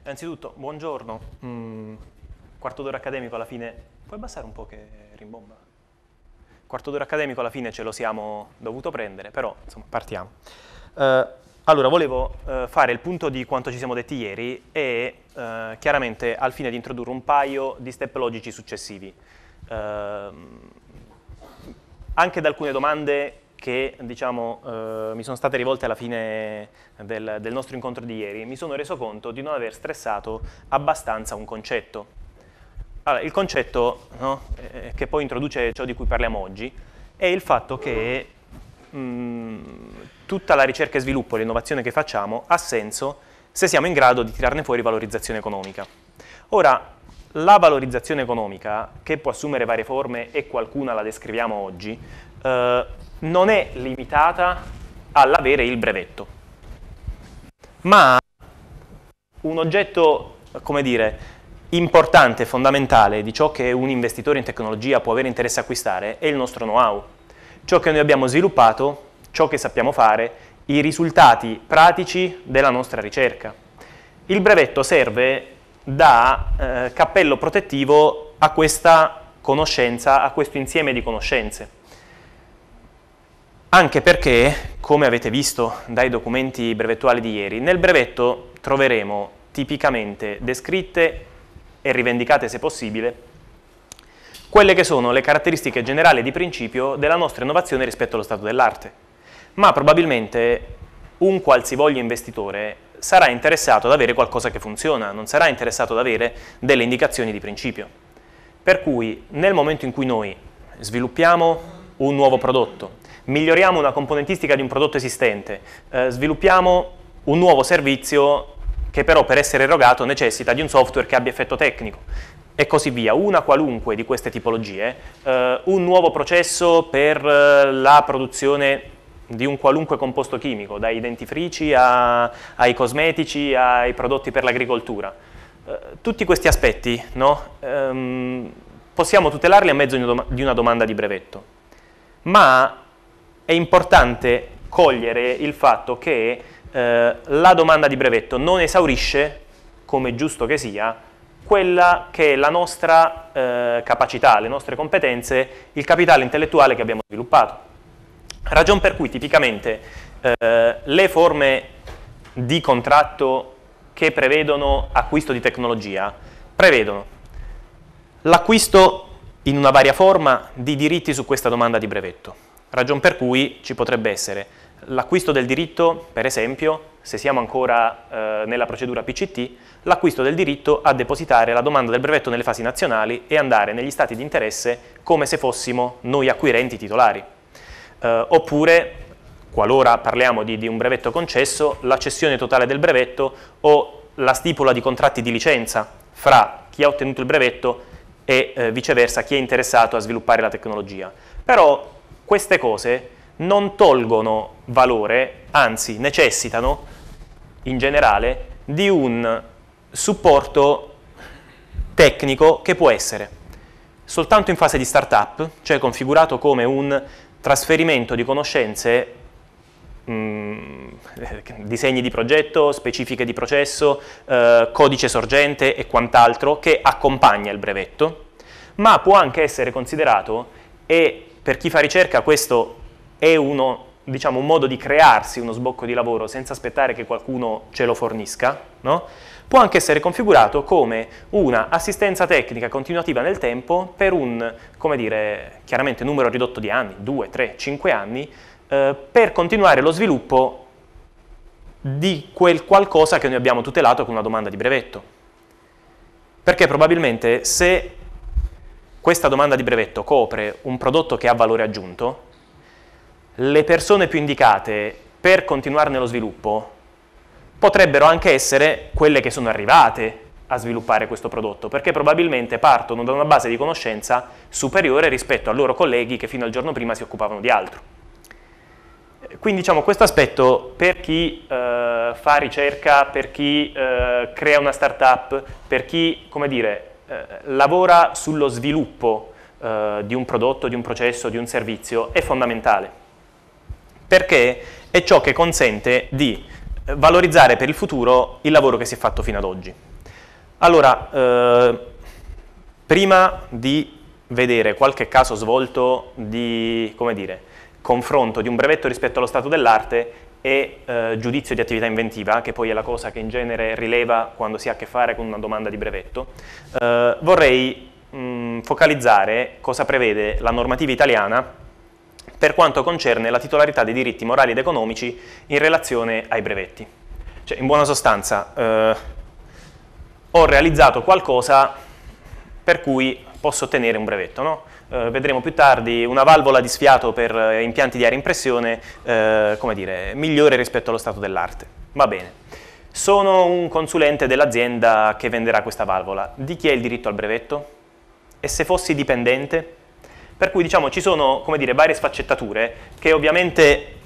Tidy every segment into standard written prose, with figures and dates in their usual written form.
Innanzitutto, buongiorno. Quarto d'ora accademico alla fine... Puoi abbassare un po' che rimbomba? Quarto d'ora accademico alla fine ce lo siamo dovuto prendere, però insomma partiamo. Allora, volevo fare il punto di quanto ci siamo detti ieri e chiaramente al fine di introdurre un paio di step logici successivi. Anche da alcune domande che diciamo, mi sono state rivolte alla fine del nostro incontro di ieri, mi sono reso conto di non aver stressato abbastanza un concetto. Allora, il concetto, no, che poi introduce ciò di cui parliamo oggi è il fatto che tutta la ricerca e sviluppo e l'innovazione che facciamo ha senso se siamo in grado di tirarne fuori valorizzazione economica. Ora, la valorizzazione economica, che può assumere varie forme e qualcuna la descriviamo oggi, non è limitata all'avere il brevetto, ma un oggetto, come dire, importante e fondamentale di ciò che un investitore in tecnologia può avere interesse a acquistare è il nostro know-how, ciò che noi abbiamo sviluppato, ciò che sappiamo fare, i risultati pratici della nostra ricerca. Il brevetto serve da cappello protettivo a questa conoscenza, a questo insieme di conoscenze. Anche perché, come avete visto dai documenti brevettuali di ieri, nel brevetto troveremo tipicamente descritte e rivendicate, se possibile, quelle che sono le caratteristiche generali di principio della nostra innovazione rispetto allo stato dell'arte. Ma probabilmente un qualsivoglia investitore sarà interessato ad avere qualcosa che funziona, non sarà interessato ad avere delle indicazioni di principio. Per cui nel momento in cui noi sviluppiamo un nuovo prodotto, miglioriamo una componentistica di un prodotto esistente, sviluppiamo un nuovo servizio che però per essere erogato necessita di un software che abbia effetto tecnico e così via, una qualunque di queste tipologie, un nuovo processo per la produzione di un qualunque composto chimico, dai dentifrici ai cosmetici, ai prodotti per l'agricoltura. Tutti questi aspetti, no, possiamo tutelarli a mezzo di una domanda di brevetto, ma è importante cogliere il fatto che la domanda di brevetto non esaurisce, come è giusto che sia, quella che è la nostra capacità, le nostre competenze, il capitale intellettuale che abbiamo sviluppato. Ragion per cui tipicamente le forme di contratto che prevedono acquisto di tecnologia prevedono l'acquisto in una varia forma di diritti su questa domanda di brevetto. Ragion per cui ci potrebbe essere l'acquisto del diritto, per esempio, se siamo ancora nella procedura PCT, l'acquisto del diritto a depositare la domanda del brevetto nelle fasi nazionali e andare negli stati di interesse come se fossimo noi acquirenti titolari. Oppure, qualora parliamo di un brevetto concesso, la cessione totale del brevetto o la stipula di contratti di licenza fra chi ha ottenuto il brevetto e viceversa chi è interessato a sviluppare la tecnologia. Però queste cose non tolgono valore, anzi necessitano in generale di un supporto tecnico che può essere soltanto in fase di startup, cioè configurato come un trasferimento di conoscenze, disegni di progetto, specifiche di processo, codice sorgente e quant'altro che accompagna il brevetto, ma può anche essere considerato, e per chi fa ricerca questo è diciamo, un modo di crearsi uno sbocco di lavoro senza aspettare che qualcuno ce lo fornisca, no? Può anche essere configurato come una assistenza tecnica continuativa nel tempo per un, come dire, chiaramente numero ridotto di anni, 2, 3, 5 anni, per continuare lo sviluppo di quel qualcosa che noi abbiamo tutelato con una domanda di brevetto. Perché probabilmente se questa domanda di brevetto copre un prodotto che ha valore aggiunto, le persone più indicate per continuarne lo sviluppo potrebbero anche essere quelle che sono arrivate a sviluppare questo prodotto, perché probabilmente partono da una base di conoscenza superiore rispetto a loro colleghi che fino al giorno prima si occupavano di altro. Quindi diciamo questo aspetto per chi fa ricerca, per chi crea una startup, per chi, come dire, lavora sullo sviluppo di un prodotto, di un processo, di un servizio è fondamentale, perché è ciò che consente di valorizzare per il futuro il lavoro che si è fatto fino ad oggi. Allora, prima di vedere qualche caso svolto di, come dire, confronto di un brevetto rispetto allo stato dell'arte e giudizio di attività inventiva, che poi è la cosa che in genere rileva quando si ha a che fare con una domanda di brevetto, vorrei focalizzare cosa prevede la normativa italiana per quanto concerne la titolarità dei diritti morali ed economici in relazione ai brevetti. Cioè, in buona sostanza, ho realizzato qualcosa per cui posso ottenere un brevetto, no? Vedremo più tardi una valvola di sfiato per impianti di aria impressione, come dire, migliore rispetto allo stato dell'arte. Va bene. Sono un consulente dell'azienda che venderà questa valvola. Di chi è il diritto al brevetto? E se fossi dipendente? Per cui, diciamo, ci sono, come dire, varie sfaccettature che ovviamente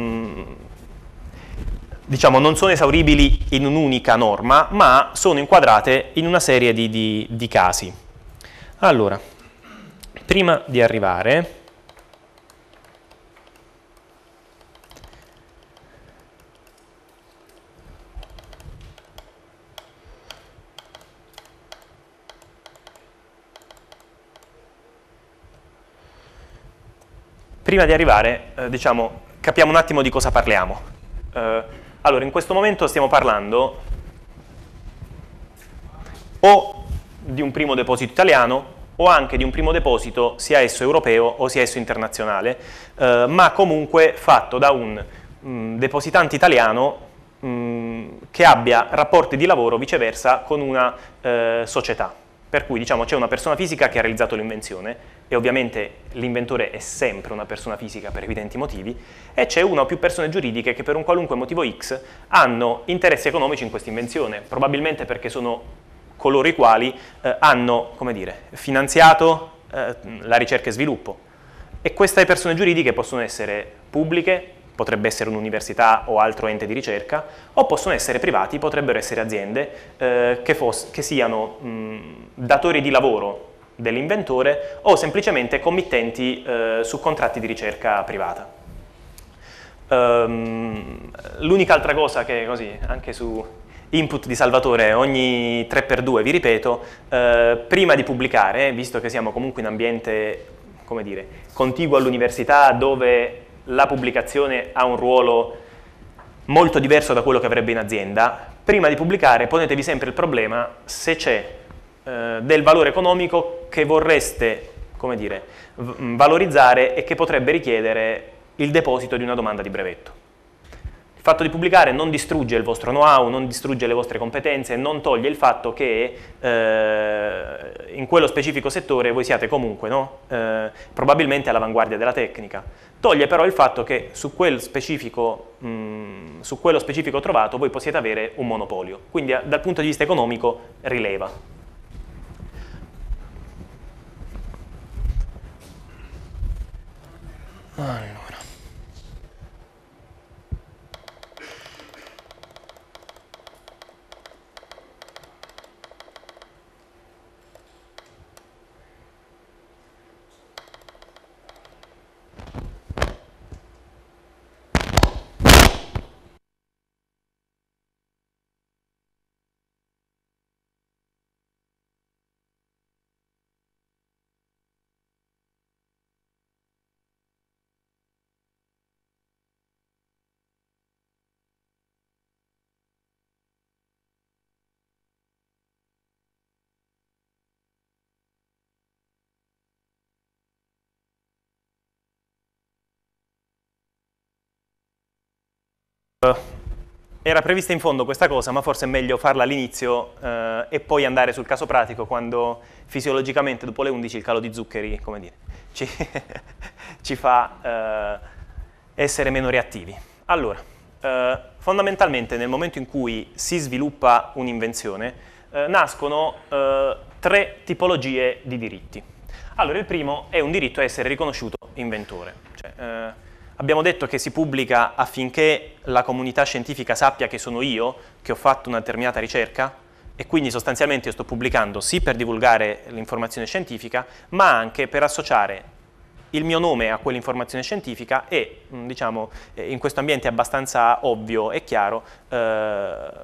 diciamo, non sono esauribili in un'unica norma, ma sono inquadrate in una serie di casi. Allora, prima di arrivare diciamo, capiamo un attimo di cosa parliamo. Allora, in questo momento stiamo parlando o di un primo deposito italiano o anche di un primo deposito, sia esso europeo o sia esso internazionale, ma comunque fatto da un depositante italiano che abbia rapporti di lavoro viceversa con una società. Per cui, diciamo, c'è una persona fisica che ha realizzato l'invenzione, e ovviamente l'inventore è sempre una persona fisica per evidenti motivi, e c'è una o più persone giuridiche che per un qualunque motivo X hanno interessi economici in questa invenzione, probabilmente perché sono coloro i quali hanno, come dire, finanziato la ricerca e sviluppo. E queste persone giuridiche possono essere pubbliche, potrebbe essere un'università o altro ente di ricerca, o possono essere privati, potrebbero essere aziende che siano datori di lavoro dell'inventore o semplicemente committenti su contratti di ricerca privata. L'unica altra cosa che, così, anche su input di Salvatore, ogni 3x2 vi ripeto, prima di pubblicare, visto che siamo comunque in ambiente, come dire, contiguo all'università, dove la pubblicazione ha un ruolo molto diverso da quello che avrebbe in azienda, prima di pubblicare ponetevi sempre il problema se c'è del valore economico che vorreste, come dire, valorizzare e che potrebbe richiedere il deposito di una domanda di brevetto. Il fatto di pubblicare non distrugge il vostro know-how, non distrugge le vostre competenze, non toglie il fatto che in quello specifico settore voi siate comunque, no? Probabilmente all'avanguardia della tecnica. Toglie però il fatto che su quello specifico trovato voi possiate avere un monopolio. Quindi dal punto di vista economico rileva. Allora. Era prevista in fondo questa cosa, ma forse è meglio farla all'inizio e poi andare sul caso pratico quando fisiologicamente dopo le 11 il calo di zuccheri, come dire, ci fa essere meno reattivi. Allora, fondamentalmente nel momento in cui si sviluppa un'invenzione nascono 3 tipologie di diritti. Allora, il primo è un diritto a essere riconosciuto inventore. Cioè, abbiamo detto che si pubblica affinché la comunità scientifica sappia che sono io, che ho fatto una determinata ricerca, e quindi sostanzialmente io sto pubblicando sì per divulgare l'informazione scientifica, ma anche per associare il mio nome a quell'informazione scientifica e, diciamo, in questo ambiente abbastanza ovvio e chiaro,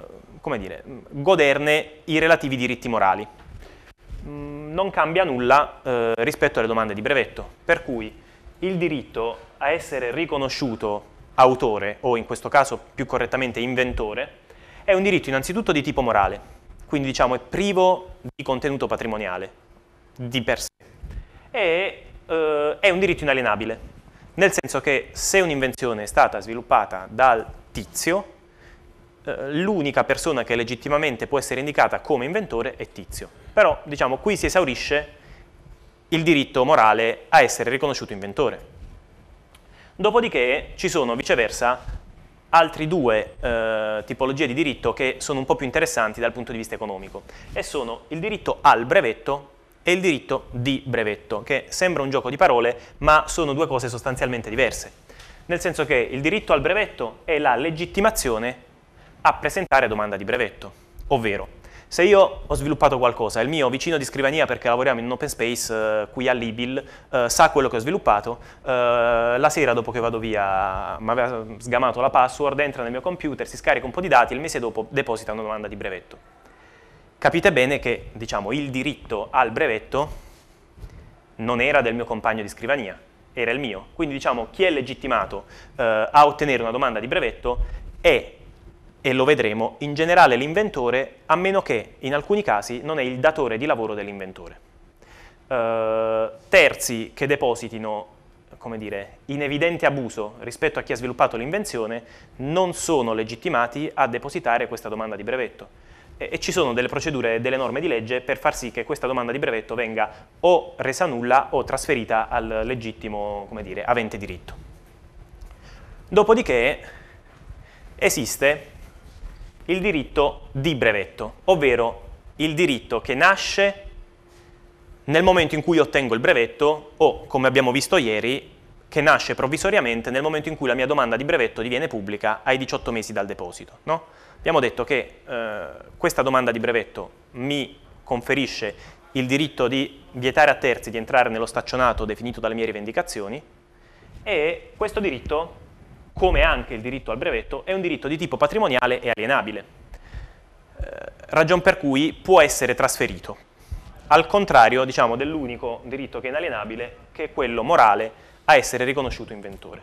come dire, goderne i relativi diritti morali. Non cambia nulla rispetto alle domande di brevetto, per cui il diritto a essere riconosciuto autore, o in questo caso più correttamente inventore, è un diritto innanzitutto di tipo morale, quindi diciamo è privo di contenuto patrimoniale di per sé, e è un diritto inalienabile, nel senso che se un'invenzione è stata sviluppata dal tizio, l'unica persona che legittimamente può essere indicata come inventore è tizio. Però, diciamo, qui si esaurisce il diritto morale a essere riconosciuto inventore. Dopodiché ci sono, viceversa, altri due tipologie di diritto che sono un po' più interessanti dal punto di vista economico, e sono il diritto al brevetto e il diritto di brevetto, che sembra un gioco di parole, ma sono due cose sostanzialmente diverse. Nel senso che il diritto al brevetto è la legittimazione a presentare domanda di brevetto, ovvero se io ho sviluppato qualcosa, il mio vicino di scrivania, perché lavoriamo in un open space qui all'IBIL, sa quello che ho sviluppato, la sera dopo che vado via mi aveva sgamato la password, entra nel mio computer, si scarica un po' di dati, il mese dopo deposita una domanda di brevetto. Capite bene che, diciamo, il diritto al brevetto non era del mio compagno di scrivania, era il mio. Quindi, diciamo, chi è legittimato a ottenere una domanda di brevetto è, e lo vedremo, in generale l'inventore, a meno che in alcuni casi non è il datore di lavoro dell'inventore. Terzi che depositino, come dire, in evidente abuso rispetto a chi ha sviluppato l'invenzione non sono legittimati a depositare questa domanda di brevetto. E ci sono delle procedure, delle norme di legge per far sì che questa domanda di brevetto venga o resa nulla o trasferita al legittimo, come dire, avente diritto. Dopodiché esiste il diritto di brevetto, ovvero il diritto che nasce nel momento in cui ottengo il brevetto o, come abbiamo visto ieri, che nasce provvisoriamente nel momento in cui la mia domanda di brevetto diviene pubblica ai 18 mesi dal deposito, no? Abbiamo detto che questa domanda di brevetto mi conferisce il diritto di vietare a terzi di entrare nello staccionato definito dalle mie rivendicazioni, e questo diritto, come anche il diritto al brevetto, è un diritto di tipo patrimoniale e alienabile, ragion per cui può essere trasferito, al contrario, diciamo, dell'unico diritto che è inalienabile, che è quello morale a essere riconosciuto inventore.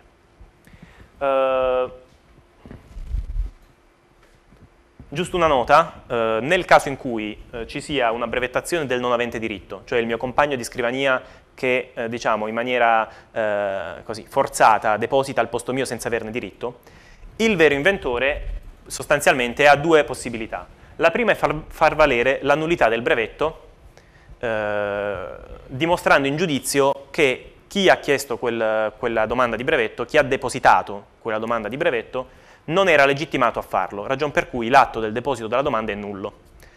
Giusto una nota, nel caso in cui ci sia una brevettazione del non avente diritto, cioè il mio compagno di scrivania che diciamo in maniera così forzata deposita al posto mio senza averne diritto, il vero inventore sostanzialmente ha due possibilità. La prima è far valere la nullità del brevetto, dimostrando in giudizio che chi ha chiesto quella domanda di brevetto, chi ha depositato quella domanda di brevetto, non era legittimato a farlo, ragion per cui l'atto del deposito della domanda è nullo.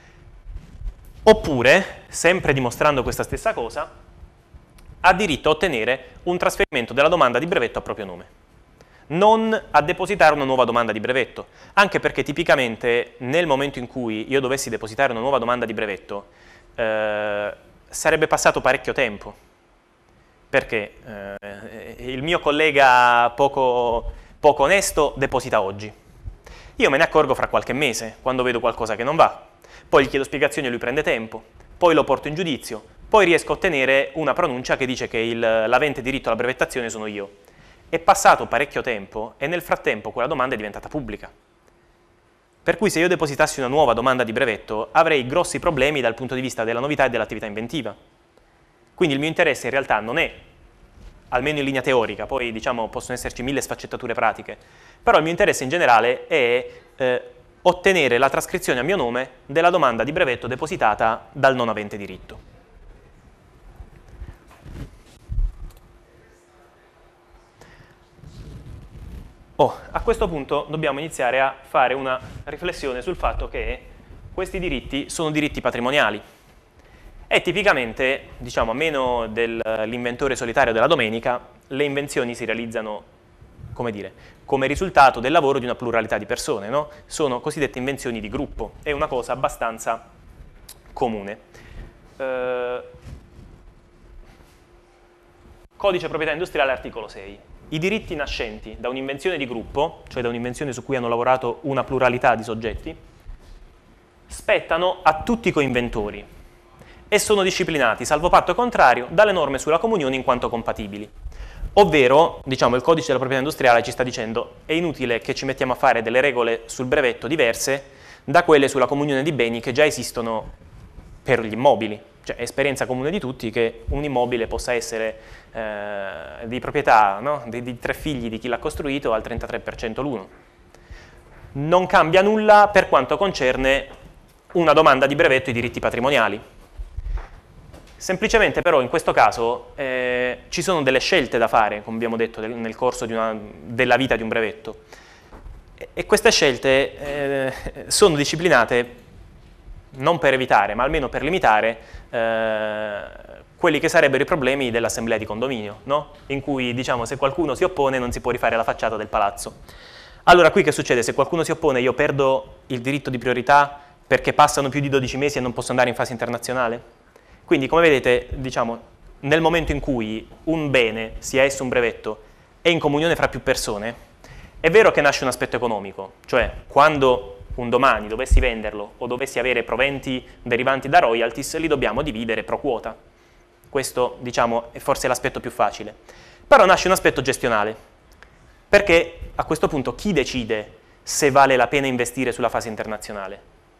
Oppure, sempre dimostrando questa stessa cosa, ha diritto a ottenere un trasferimento della domanda di brevetto a proprio nome, non a depositare una nuova domanda di brevetto, anche perché tipicamente nel momento in cui io dovessi depositare una nuova domanda di brevetto sarebbe passato parecchio tempo, perché il mio collega poco onesto deposita oggi. Io me ne accorgo fra qualche mese, quando vedo qualcosa che non va. Poi gli chiedo spiegazioni e lui prende tempo. Poi lo porto in giudizio. Poi riesco a ottenere una pronuncia che dice che l'avente diritto alla brevettazione sono io. È passato parecchio tempo e nel frattempo quella domanda è diventata pubblica. Per cui se io depositassi una nuova domanda di brevetto avrei grossi problemi dal punto di vista della novità e dell'attività inventiva. Quindi il mio interesse in realtà non è, almeno in linea teorica, poi diciamo possono esserci mille sfaccettature pratiche, però il mio interesse in generale è ottenere la trascrizione a mio nome della domanda di brevetto depositata dal non avente diritto. A questo punto dobbiamo iniziare a fare una riflessione sul fatto che questi diritti sono diritti patrimoniali. E tipicamente, diciamo, a meno dell'inventore solitario della domenica, le invenzioni si realizzano, come dire, come risultato del lavoro di una pluralità di persone, no? Sono cosiddette invenzioni di gruppo, è una cosa abbastanza comune. Codice proprietà industriale, articolo 6. I diritti nascenti da un'invenzione di gruppo, cioè da un'invenzione su cui hanno lavorato una pluralità di soggetti, spettano a tutti i coinventori e sono disciplinati, salvo patto contrario, dalle norme sulla comunione in quanto compatibili. Ovvero, diciamo, il codice della proprietà industriale ci sta dicendo è inutile che ci mettiamo a fare delle regole sul brevetto diverse da quelle sulla comunione di beni che già esistono per gli immobili. Cioè, è esperienza comune di tutti che un immobile possa essere di proprietà, no? di 3 figli di chi l'ha costruito al 33% l'uno. Non cambia nulla per quanto concerne una domanda di brevetto e i diritti patrimoniali. Semplicemente però in questo caso ci sono delle scelte da fare, come abbiamo detto, nel corso della vita di un brevetto. E queste scelte sono disciplinate non per evitare, ma almeno per limitare quelli che sarebbero i problemi dell'assemblea di condominio, no? In cui, diciamo, se qualcuno si oppone non si può rifare la facciata del palazzo. Allora qui che succede? Se qualcuno si oppone io perdo il diritto di priorità perché passano più di 12 mesi e non posso andare in fase internazionale? Quindi, come vedete, diciamo, nel momento in cui un bene, sia esso un brevetto, è in comunione fra più persone, è vero che nasce un aspetto economico, cioè quando un domani dovessi venderlo o dovessi avere proventi derivanti da royalties, li dobbiamo dividere pro quota. Questo, diciamo, è forse l'aspetto più facile. Però nasce un aspetto gestionale, perché a questo punto chi decide se vale la pena investire sulla fase internazionale?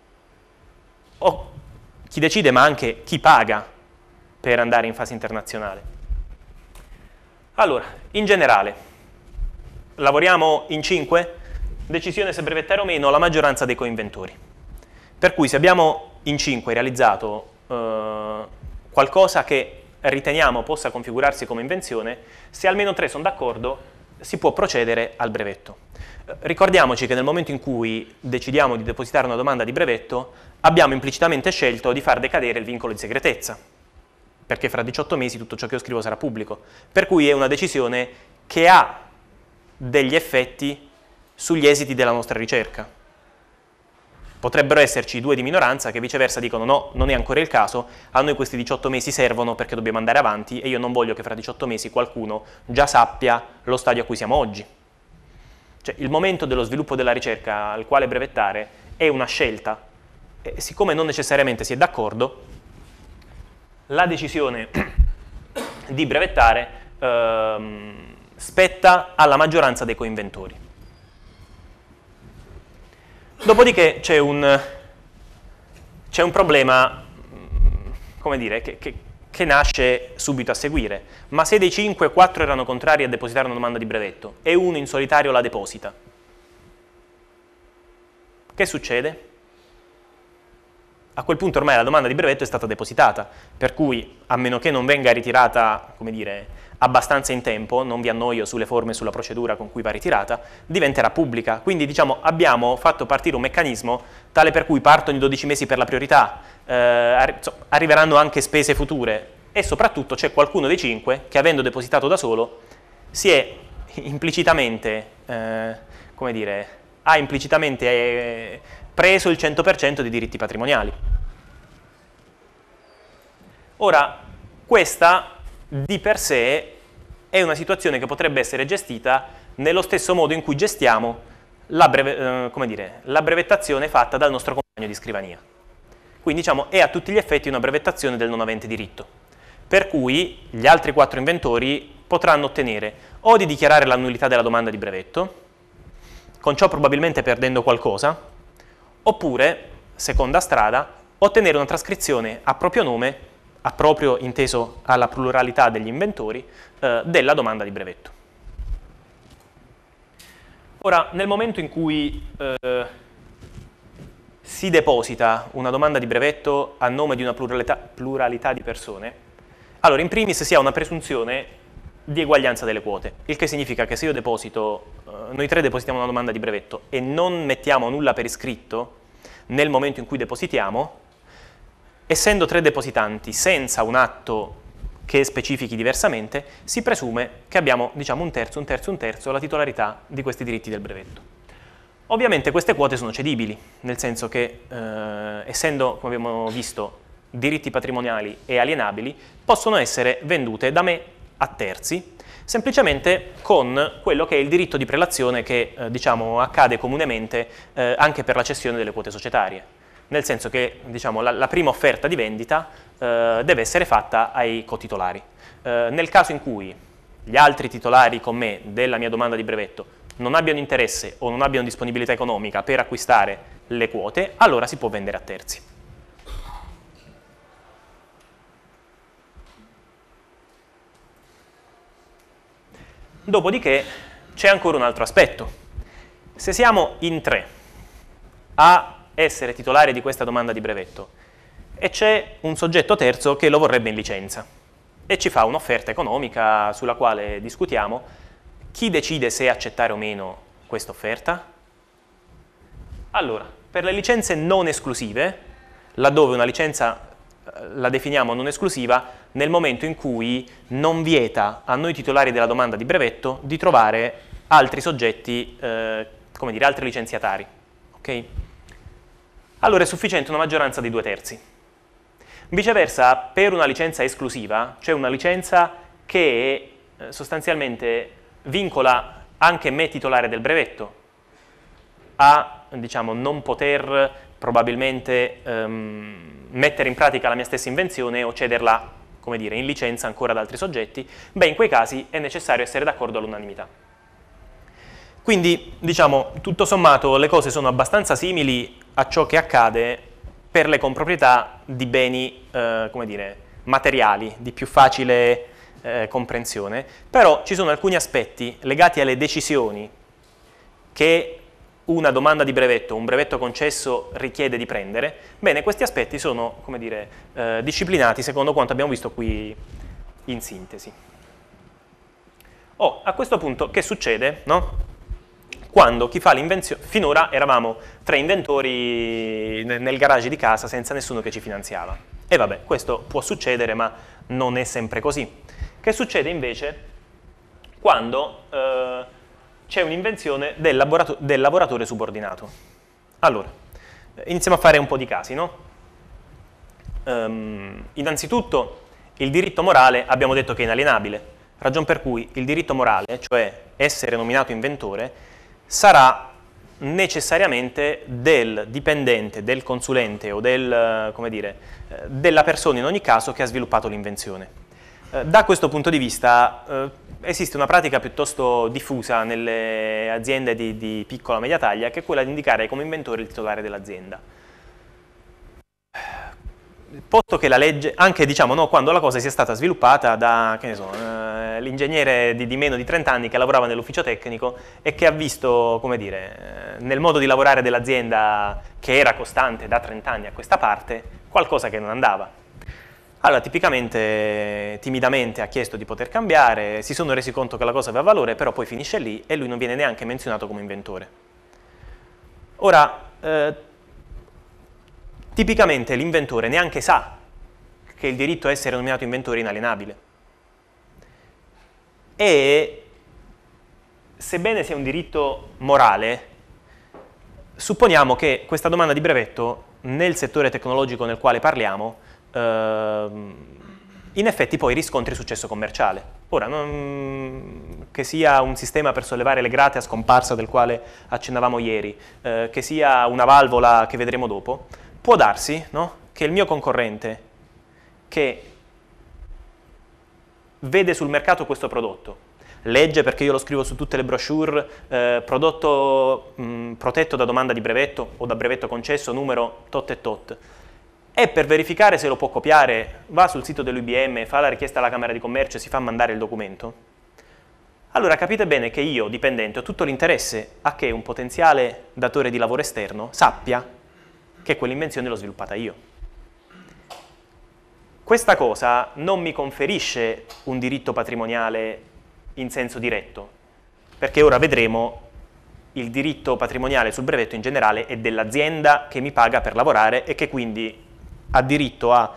O chi decide, ma anche chi paga per andare in fase internazionale? Allora, in generale, lavoriamo in 5? Decisione se brevettare o meno la maggioranza dei coinventori. Per cui se abbiamo in 5 realizzato qualcosa che riteniamo possa configurarsi come invenzione, se almeno 3 sono d'accordo si può procedere al brevetto. Ricordiamoci che nel momento in cui decidiamo di depositare una domanda di brevetto abbiamo implicitamente scelto di far decadere il vincolo di segretezza, perché fra 18 mesi tutto ciò che io scrivo sarà pubblico, per cui è una decisione che ha degli effetti sugli esiti della nostra ricerca. Potrebbero esserci 2 di minoranza che viceversa dicono no, non è ancora il caso, a noi questi 18 mesi servono perché dobbiamo andare avanti e io non voglio che fra 18 mesi qualcuno già sappia lo stadio a cui siamo oggi. Cioè, il momento dello sviluppo della ricerca al quale brevettare è una scelta e siccome non necessariamente si è d'accordo, la decisione di brevettare spetta alla maggioranza dei coinventori. Dopodiché c'è un problema, come dire, che nasce subito a seguire. Ma se dei 5, 4 erano contrari a depositare una domanda di brevetto e uno in solitario la deposita, che succede? A quel punto ormai la domanda di brevetto è stata depositata, per cui a meno che non venga ritirata, come dire, abbastanza in tempo, non vi annoio sulle forme e sulla procedura con cui va ritirata, diventerà pubblica. Quindi diciamo abbiamo fatto partire un meccanismo tale per cui partono i 12 mesi per la priorità, arriveranno anche spese future e soprattutto c'è qualcuno dei 5 che avendo depositato da solo si è implicitamente, come dire, ha implicitamente preso il 100% dei diritti patrimoniali. Ora, questa di per sé è una situazione che potrebbe essere gestita nello stesso modo in cui gestiamo la brevettazione fatta dal nostro compagno di scrivania. Quindi diciamo è a tutti gli effetti una brevettazione del non avente diritto, per cui gli altri 4 inventori potranno ottenere o di dichiarare la nullità della domanda di brevetto, con ciò probabilmente perdendo qualcosa, oppure, seconda strada, ottenere una trascrizione a proprio nome, a proprio inteso alla pluralità degli inventori, della domanda di brevetto. Ora, nel momento in cui si deposita una domanda di brevetto a nome di una pluralità di persone, allora in primis si ha una presunzione di eguaglianza delle quote, il che significa che se io deposito, noi 3 depositiamo una domanda di brevetto e non mettiamo nulla per iscritto nel momento in cui depositiamo, essendo 3 depositanti senza un atto che specifichi diversamente, si presume che abbiamo, diciamo, un terzo la titolarità di questi diritti del brevetto. Ovviamente queste quote sono cedibili, nel senso che, essendo, come abbiamo visto, diritti patrimoniali e alienabili, possono essere vendute da me a terzi, semplicemente con quello che è il diritto di prelazione che, diciamo, accade comunemente anche per la cessione delle quote societarie. nel senso che diciamo, la prima offerta di vendita deve essere fatta ai cotitolari. Nel caso in cui gli altri titolari con me della mia domanda di brevetto non abbiano interesse o non abbiano disponibilità economica per acquistare le quote, allora si può vendere a terzi. Dopodiché c'è ancora un altro aspetto. Se siamo in 3 a essere titolari di questa domanda di brevetto e c'è un soggetto terzo che lo vorrebbe in licenza e ci fa un'offerta economica sulla quale discutiamo, chi decide se accettare o meno questa offerta? Allora, per le licenze non esclusive, laddove una licenza la definiamo non esclusiva nel momento in cui non vieta a noi titolari della domanda di brevetto di trovare altri soggetti, come dire, altri licenziatari. Okay? Allora è sufficiente una maggioranza di 2/3. Viceversa, per una licenza esclusiva, cioè una licenza che sostanzialmente vincola anche me titolare del brevetto a, diciamo, non poter probabilmente mettere in pratica la mia stessa invenzione o cederla, come dire, in licenza ancora ad altri soggetti, beh, in quei casi è necessario essere d'accordo all'unanimità. Quindi, diciamo, tutto sommato le cose sono abbastanza simili a ciò che accade per le comproprietà di beni, come dire, materiali, di più facile comprensione, però ci sono alcuni aspetti legati alle decisioni che una domanda di brevetto, un brevetto concesso richiede di prendere. Bene, questi aspetti sono, come dire, disciplinati secondo quanto abbiamo visto qui in sintesi. A questo punto che succede, no? Quando chi fa l'invenzione, finora eravamo 3 inventori nel garage di casa senza nessuno che ci finanziava. E vabbè, questo può succedere, ma non è sempre così. Che succede invece quando c'è un'invenzione del lavoratore subordinato? Allora, iniziamo a fare un po' di casi, no? Innanzitutto, il diritto morale abbiamo detto che è inalienabile, ragion per cui il diritto morale, cioè essere nominato inventore, sarà necessariamente del dipendente, del consulente o del, come dire, della persona in ogni caso che ha sviluppato l'invenzione. Da questo punto di vista esiste una pratica piuttosto diffusa nelle aziende di piccola o media taglia, che è quella di indicare come inventore il titolare dell'azienda. Posto che la legge, anche diciamo, no, quando la cosa sia stata sviluppata da, che ne so, l'ingegnere di meno di 30 anni che lavorava nell'ufficio tecnico e che ha visto, come dire, nel modo di lavorare dell'azienda che era costante da 30 anni a questa parte, qualcosa che non andava. Allora, tipicamente, timidamente ha chiesto di poter cambiare, si sono resi conto che la cosa aveva valore, però poi finisce lì e lui non viene neanche menzionato come inventore. Ora, tipicamente l'inventore neanche sa che il diritto a essere nominato inventore è inalienabile. E, sebbene sia un diritto morale, supponiamo che questa domanda di brevetto, nel settore tecnologico nel quale parliamo, in effetti poi riscontri successo commerciale. Ora, che sia un sistema per sollevare le grate a scomparsa del quale accennavamo ieri, che sia una valvola che vedremo dopo, può darsi, no, che il mio concorrente che vede sul mercato questo prodotto, legge perché io lo scrivo su tutte le brochure, prodotto protetto da domanda di brevetto o da brevetto concesso numero tot e tot, e per verificare se lo può copiare va sul sito dell'UIBM, fa la richiesta alla Camera di Commercio e si fa mandare il documento. Allora capite bene che io, dipendente, ho tutto l'interesse a che un potenziale datore di lavoro esterno sappia che quell'invenzione l'ho sviluppata io. Questa cosa non mi conferisce un diritto patrimoniale in senso diretto, perché ora vedremo il diritto patrimoniale sul brevetto in generale è dell'azienda che mi paga per lavorare e che quindi ha diritto a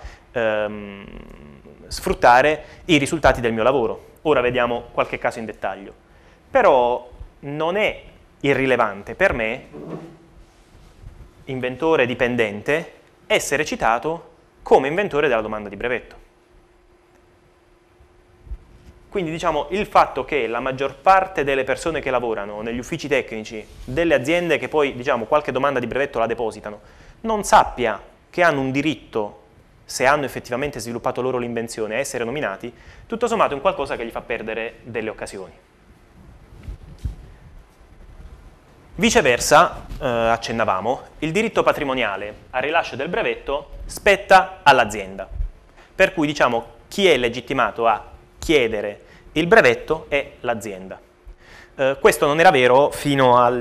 sfruttare i risultati del mio lavoro. Ora vediamo qualche caso in dettaglio. Però non è irrilevante per me, inventore dipendente, essere citato come inventore della domanda di brevetto. Quindi diciamo il fatto che la maggior parte delle persone che lavorano negli uffici tecnici delle aziende che poi diciamo qualche domanda di brevetto la depositano non sappia che hanno un diritto, se hanno effettivamente sviluppato loro l'invenzione, a essere nominati, tutto sommato è un qualcosa che gli fa perdere delle occasioni. Viceversa, accennavamo, il diritto patrimoniale al rilascio del brevetto spetta all'azienda, per cui diciamo chi è legittimato a chiedere il brevetto è l'azienda. Questo non era vero fino al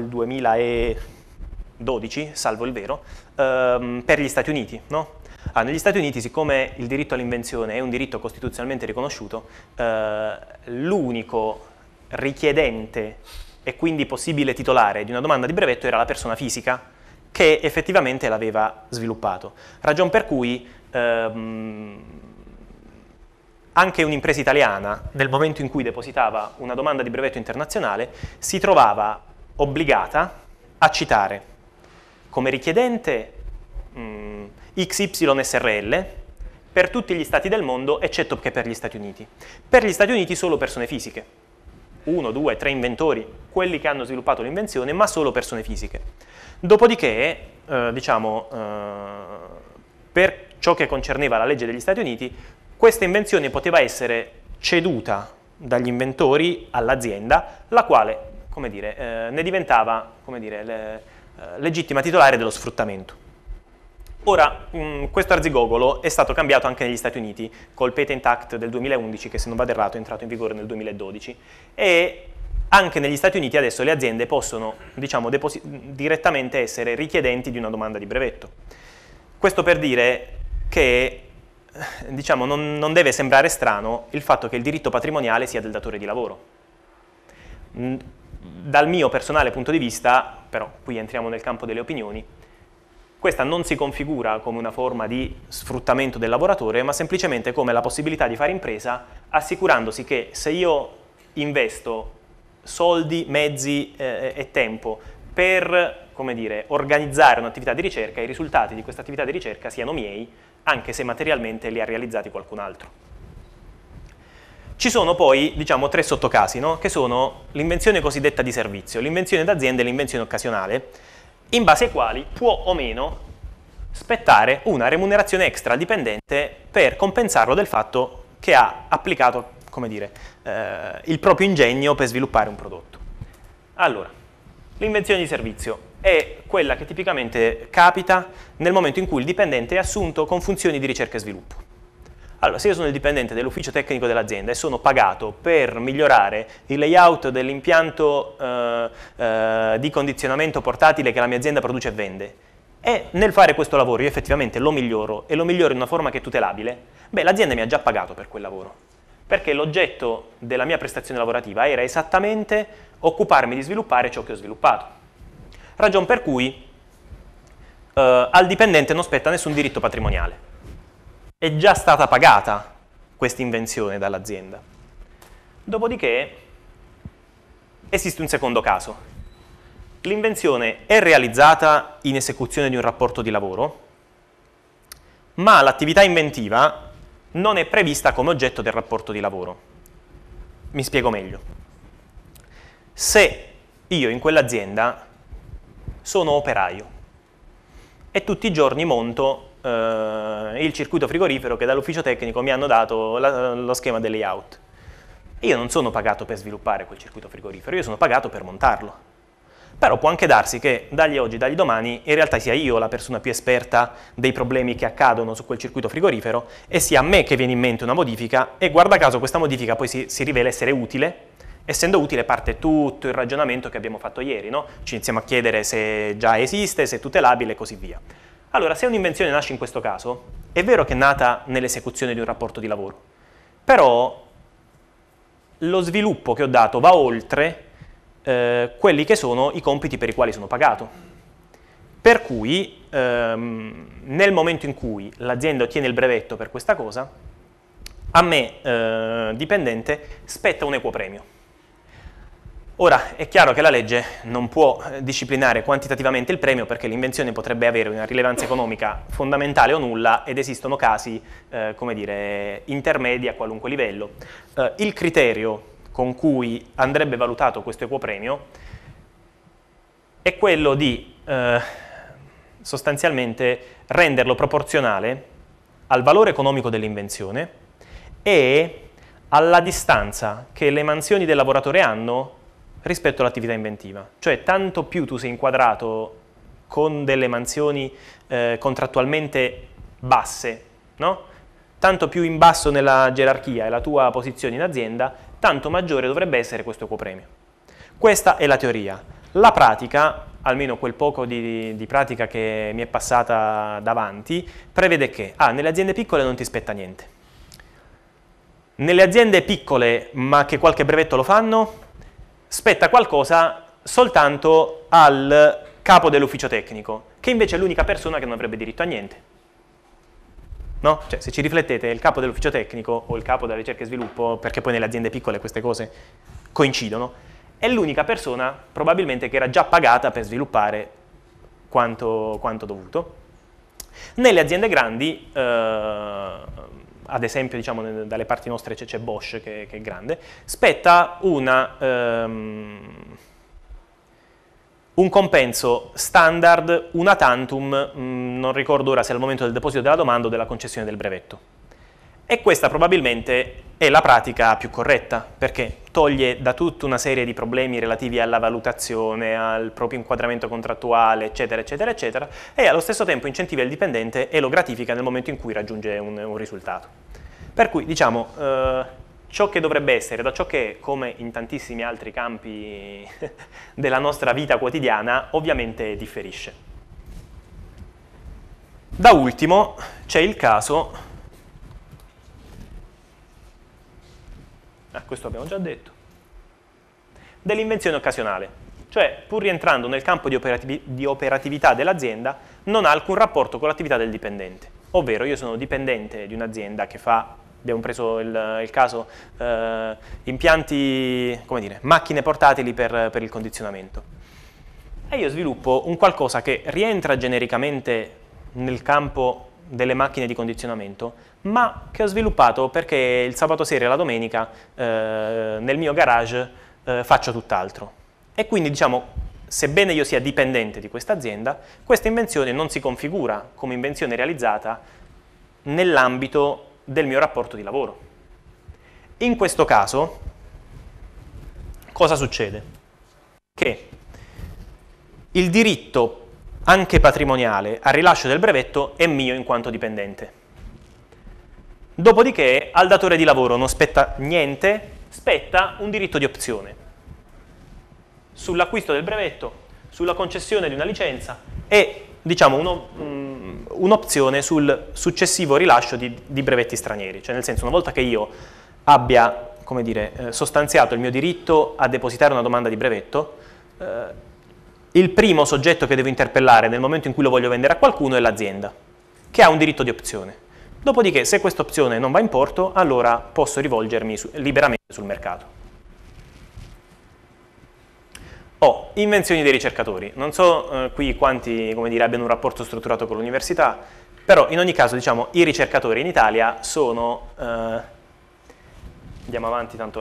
2012, salvo il vero, per gli Stati Uniti, no? Negli Stati Uniti, siccome il diritto all'invenzione è un diritto costituzionalmente riconosciuto, l'unico richiedente e quindi possibile titolare di una domanda di brevetto era la persona fisica che effettivamente l'aveva sviluppato. Ragion per cui anche un'impresa italiana, nel momento in cui depositava una domanda di brevetto internazionale, si trovava obbligata a citare come richiedente XY SRL per tutti gli stati del mondo, eccetto che per gli Stati Uniti. Per gli Stati Uniti solo persone fisiche, 1, 2, 3 inventori, quelli che hanno sviluppato l'invenzione, ma solo persone fisiche. Dopodiché, per ciò che concerneva la legge degli Stati Uniti, questa invenzione poteva essere ceduta dagli inventori all'azienda, la quale, come dire, ne diventava, come dire, legittima titolare dello sfruttamento. Ora, questo arzigogolo è stato cambiato anche negli Stati Uniti col Patent Act del 2011, che se non vado errato è entrato in vigore nel 2012, e anche negli Stati Uniti adesso le aziende possono, diciamo, direttamente essere richiedenti di una domanda di brevetto. Questo per dire che diciamo, non deve sembrare strano il fatto che il diritto patrimoniale sia del datore di lavoro. Dal mio personale punto di vista, però qui entriamo nel campo delle opinioni, questa non si configura come una forma di sfruttamento del lavoratore, ma semplicemente come la possibilità di fare impresa, assicurandosi che se io investo soldi, mezzi e tempo per, come dire, organizzare un'attività di ricerca, i risultati di questa attività di ricerca siano miei, anche se materialmente li ha realizzati qualcun altro. Ci sono poi, diciamo, 3 sottocasi, no? Che sono l'invenzione cosiddetta di servizio, l'invenzione d'azienda e l'invenzione occasionale, in base ai quali può o meno spettare una remunerazione extra al dipendente per compensarlo del fatto che ha applicato, come dire, il proprio ingegno per sviluppare un prodotto. Allora, l'invenzione di servizio è quella che tipicamente capita nel momento in cui il dipendente è assunto con funzioni di ricerca e sviluppo. Allora, se io sono il dipendente dell'ufficio tecnico dell'azienda e sono pagato per migliorare il layout dell'impianto di condizionamento portatile che la mia azienda produce e vende, e nel fare questo lavoro io effettivamente lo miglioro e lo miglioro in una forma che è tutelabile, beh, l'azienda mi ha già pagato per quel lavoro, perché l'oggetto della mia prestazione lavorativa era esattamente occuparmi di sviluppare ciò che ho sviluppato. Ragion per cui al dipendente non spetta nessun diritto patrimoniale. È già stata pagata questa invenzione dall'azienda. Dopodiché esiste un secondo caso. L'invenzione è realizzata in esecuzione di un rapporto di lavoro, ma l'attività inventiva non è prevista come oggetto del rapporto di lavoro. Mi spiego meglio. Se io in quell'azienda sono operaio e tutti i giorni monto il circuito frigorifero che dall'ufficio tecnico mi hanno dato lo schema del layout. Io non sono pagato per sviluppare quel circuito frigorifero, io sono pagato per montarlo. Però può anche darsi che dagli oggi, dagli domani, in realtà sia io la persona più esperta dei problemi che accadono su quel circuito frigorifero e sia a me che viene in mente una modifica e guarda caso questa modifica poi si rivela essere utile. Essendo utile parte tutto il ragionamento che abbiamo fatto ieri, no? Ci iniziamo a chiedere se già esiste, se è tutelabile e così via. Allora, se un'invenzione nasce in questo caso, è vero che è nata nell'esecuzione di un rapporto di lavoro, però lo sviluppo che ho dato va oltre quelli che sono i compiti per i quali sono pagato. Per cui, nel momento in cui l'azienda ottiene il brevetto per questa cosa, a me, dipendente, spetta un equo premio. Ora, è chiaro che la legge non può disciplinare quantitativamente il premio perché l'invenzione potrebbe avere una rilevanza economica fondamentale o nulla ed esistono casi, come dire, intermedi a qualunque livello. Il criterio con cui andrebbe valutato questo equo premio è quello di sostanzialmente renderlo proporzionale al valore economico dell'invenzione e alla distanza che le mansioni del lavoratore hanno rispetto all'attività inventiva. Cioè, tanto più tu sei inquadrato con delle mansioni contrattualmente basse, no? Tanto più in basso nella gerarchia è la tua posizione in azienda, tanto maggiore dovrebbe essere questo equo premio. Questa è la teoria. La pratica, almeno quel poco di pratica che mi è passata davanti, prevede che nelle aziende piccole non ti spetta niente. Nelle aziende piccole, ma che qualche brevetto lo fanno, spetta qualcosa soltanto al capo dell'ufficio tecnico, che invece è l'unica persona che non avrebbe diritto a niente. No? Cioè, se ci riflettete, il capo dell'ufficio tecnico o il capo della ricerca e sviluppo, perché poi nelle aziende piccole queste cose coincidono, è l'unica persona probabilmente che era già pagata per sviluppare quanto dovuto. Nelle aziende grandi, ad esempio, diciamo, dalle parti nostre c'è Bosch che è grande, spetta un compenso standard una tantum, non ricordo ora se al momento del deposito della domanda o della concessione del brevetto. E questa probabilmente è la pratica più corretta, perché toglie da tutta una serie di problemi relativi alla valutazione, al proprio inquadramento contrattuale, eccetera, eccetera, eccetera, e allo stesso tempo incentiva il dipendente e lo gratifica nel momento in cui raggiunge un risultato. Per cui, diciamo, ciò che dovrebbe essere, da ciò che, come in tantissimi altri campi della nostra vita quotidiana, ovviamente differisce. Da ultimo c'è il caso, questo abbiamo già detto, dell'invenzione occasionale, cioè pur rientrando nel campo di operatività dell'azienda non ha alcun rapporto con l'attività del dipendente, ovvero io sono dipendente di un'azienda che fa, abbiamo preso il caso, impianti, come dire, macchine portatili per il condizionamento, e io sviluppo un qualcosa che rientra genericamente nel campo delle macchine di condizionamento, ma che ho sviluppato perché il sabato sera e la domenica nel mio garage faccio tutt'altro. E quindi, diciamo, sebbene io sia dipendente di questa azienda, questa invenzione non si configura come invenzione realizzata nell'ambito del mio rapporto di lavoro. In questo caso, cosa succede? Che il diritto anche patrimoniale al rilascio del brevetto è mio in quanto dipendente. Dopodiché al datore di lavoro non spetta niente, spetta un diritto di opzione sull'acquisto del brevetto, sulla concessione di una licenza e, diciamo, un'opzione sul successivo rilascio di brevetti stranieri. Cioè, nel senso, una volta che io abbia, come dire, sostanziato il mio diritto a depositare una domanda di brevetto, il primo soggetto che devo interpellare nel momento in cui lo voglio vendere a qualcuno è l'azienda, che ha un diritto di opzione. Dopodiché, se questa opzione non va in porto, allora posso rivolgermi liberamente sul mercato. Invenzioni dei ricercatori. Non so qui quanti, come dire, abbiano un rapporto strutturato con l'università, però in ogni caso, diciamo, i ricercatori in Italia sono... andiamo avanti, tanto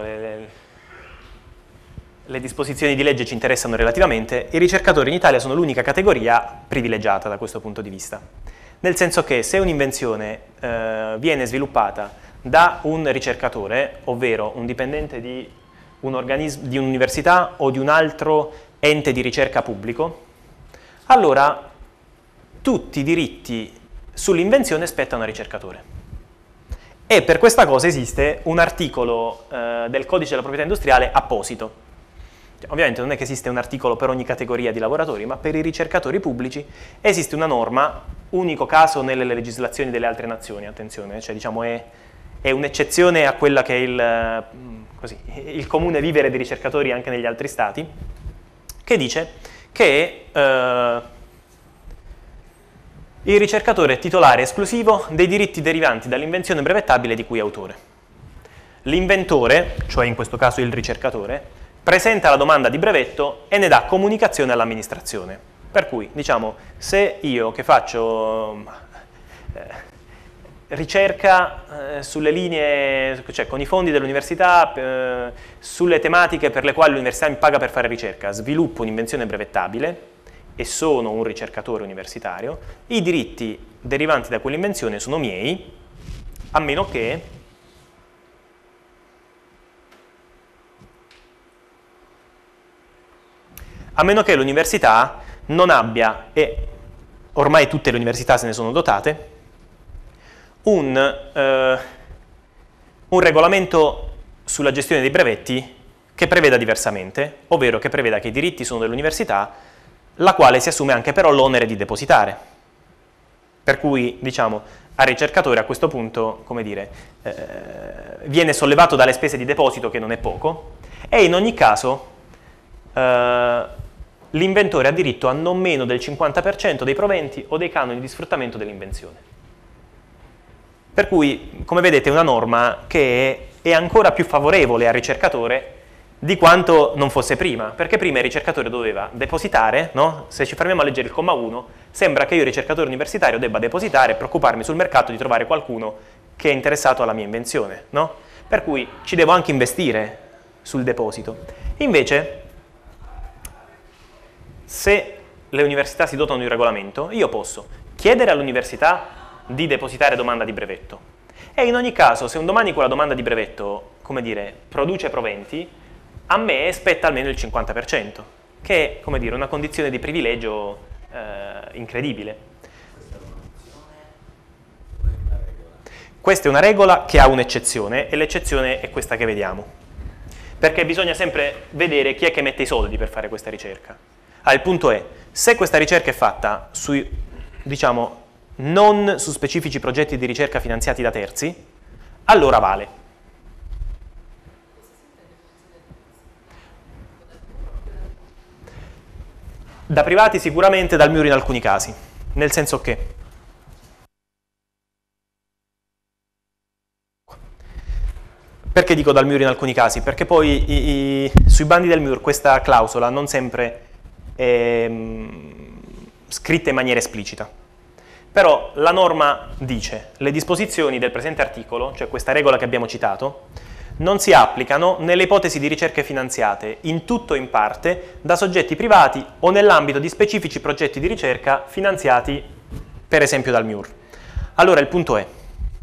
le disposizioni di legge ci interessano relativamente. I ricercatori in Italia sono l'unica categoria privilegiata da questo punto di vista. Nel senso che se un'invenzione viene sviluppata da un ricercatore, ovvero un dipendente di un'università o di un altro ente di ricerca pubblico, allora tutti i diritti sull'invenzione spettano al ricercatore. E per questa cosa esiste un articolo del Codice della Proprietà Industriale apposito. Ovviamente non è che esiste un articolo per ogni categoria di lavoratori, ma per i ricercatori pubblici esiste una norma, unico caso nelle legislazioni delle altre nazioni, attenzione, cioè, diciamo, è un'eccezione a quella che è il comune vivere dei ricercatori anche negli altri stati, che dice che il ricercatore è titolare esclusivo dei diritti derivanti dall'invenzione brevettabile di cui è autore. L'inventore, cioè in questo caso il ricercatore, presenta la domanda di brevetto e ne dà comunicazione all'amministrazione. Per cui, diciamo, se io che faccio ricerca sulle linee, cioè con i fondi dell'università, sulle tematiche per le quali l'università mi paga per fare ricerca, sviluppo un'invenzione brevettabile e sono un ricercatore universitario, i diritti derivanti da quell'invenzione sono miei, a meno che l'università non abbia, e ormai tutte le università se ne sono dotate, un regolamento sulla gestione dei brevetti che preveda diversamente, ovvero che preveda che i diritti sono dell'università, la quale si assume anche però l'onere di depositare. Per cui, diciamo, al ricercatore a questo punto, come dire, viene sollevato dalle spese di deposito, che non è poco, e in ogni caso l'inventore ha diritto a non meno del 50% dei proventi o dei canoni di sfruttamento dell'invenzione. Per cui, come vedete, è una norma che è ancora più favorevole al ricercatore di quanto non fosse prima, perché prima il ricercatore doveva depositare, no? Se ci fermiamo a leggere il comma 1, sembra che io, ricercatore universitario, debba depositare e preoccuparmi sul mercato di trovare qualcuno che è interessato alla mia invenzione, no? Per cui ci devo anche investire sul deposito. Invece, se le università si dotano di un regolamento, io posso chiedere all'università di depositare domanda di brevetto e in ogni caso, se un domani quella domanda di brevetto, come dire, produce proventi, a me spetta almeno il 50%, che è, come dire, una condizione di privilegio incredibile. Questa è una regola che ha un'eccezione e l'eccezione è questa che vediamo, perché bisogna sempre vedere chi è che mette i soldi per fare questa ricerca. Il punto è, se questa ricerca è fatta sui, diciamo, non su specifici progetti di ricerca finanziati da terzi, allora vale. Da privati sicuramente, dal MIUR in alcuni casi, nel senso che perché dico dal MIUR in alcuni casi? Perché poi sui bandi del MIUR questa clausola non sempre è scritta in maniera esplicita. Però la norma dice: le disposizioni del presente articolo, cioè questa regola che abbiamo citato, non si applicano nelle ipotesi di ricerche finanziate in tutto o in parte da soggetti privati o nell'ambito di specifici progetti di ricerca finanziati per esempio dal MIUR. Allora il punto è,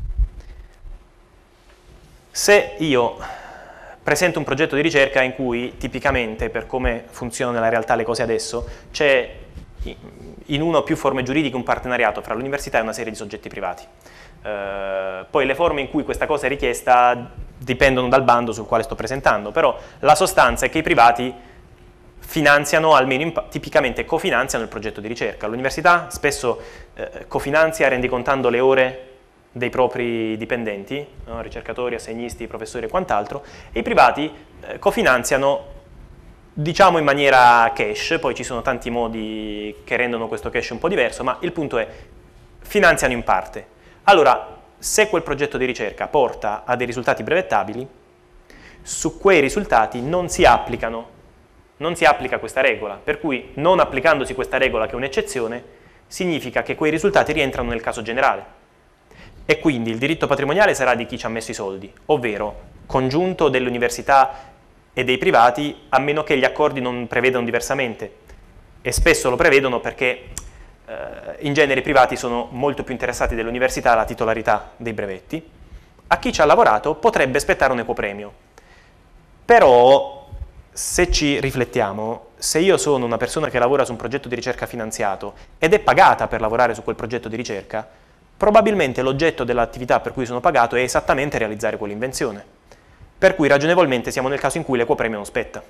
se io presento un progetto di ricerca in cui tipicamente, per come funzionano nella realtà le cose adesso, c'è in una o più forme giuridiche un partenariato fra l'università e una serie di soggetti privati. Poi le forme in cui questa cosa è richiesta dipendono dal bando sul quale sto presentando, però la sostanza è che i privati finanziano, almeno tipicamente cofinanziano il progetto di ricerca. L'università spesso cofinanzia rendicontando le ore dei propri dipendenti, no? Ricercatori, assegnisti, professori e quant'altro, e i privati cofinanziano, diciamo, in maniera cash. Poi ci sono tanti modi che rendono questo cash un po' diverso, ma il punto è, finanziano in parte. Allora, se quel progetto di ricerca porta a dei risultati brevettabili, su quei risultati non si applica questa regola, per cui non applicandosi questa regola, che è un'eccezione, significa che quei risultati rientrano nel caso generale. E quindi il diritto patrimoniale sarà di chi ci ha messo i soldi, ovvero congiunto dell'università e dei privati, a meno che gli accordi non prevedano diversamente. E spesso lo prevedono perché in genere i privati sono molto più interessati dell'università alla titolarità dei brevetti. A chi ci ha lavorato potrebbe spettare un equo premio. Però, se ci riflettiamo, se io sono una persona che lavora su un progetto di ricerca finanziato ed è pagata per lavorare su quel progetto di ricerca, probabilmente l'oggetto dell'attività per cui sono pagato è esattamente realizzare quell'invenzione. Per cui ragionevolmente siamo nel caso in cui l'equo premio non spetta.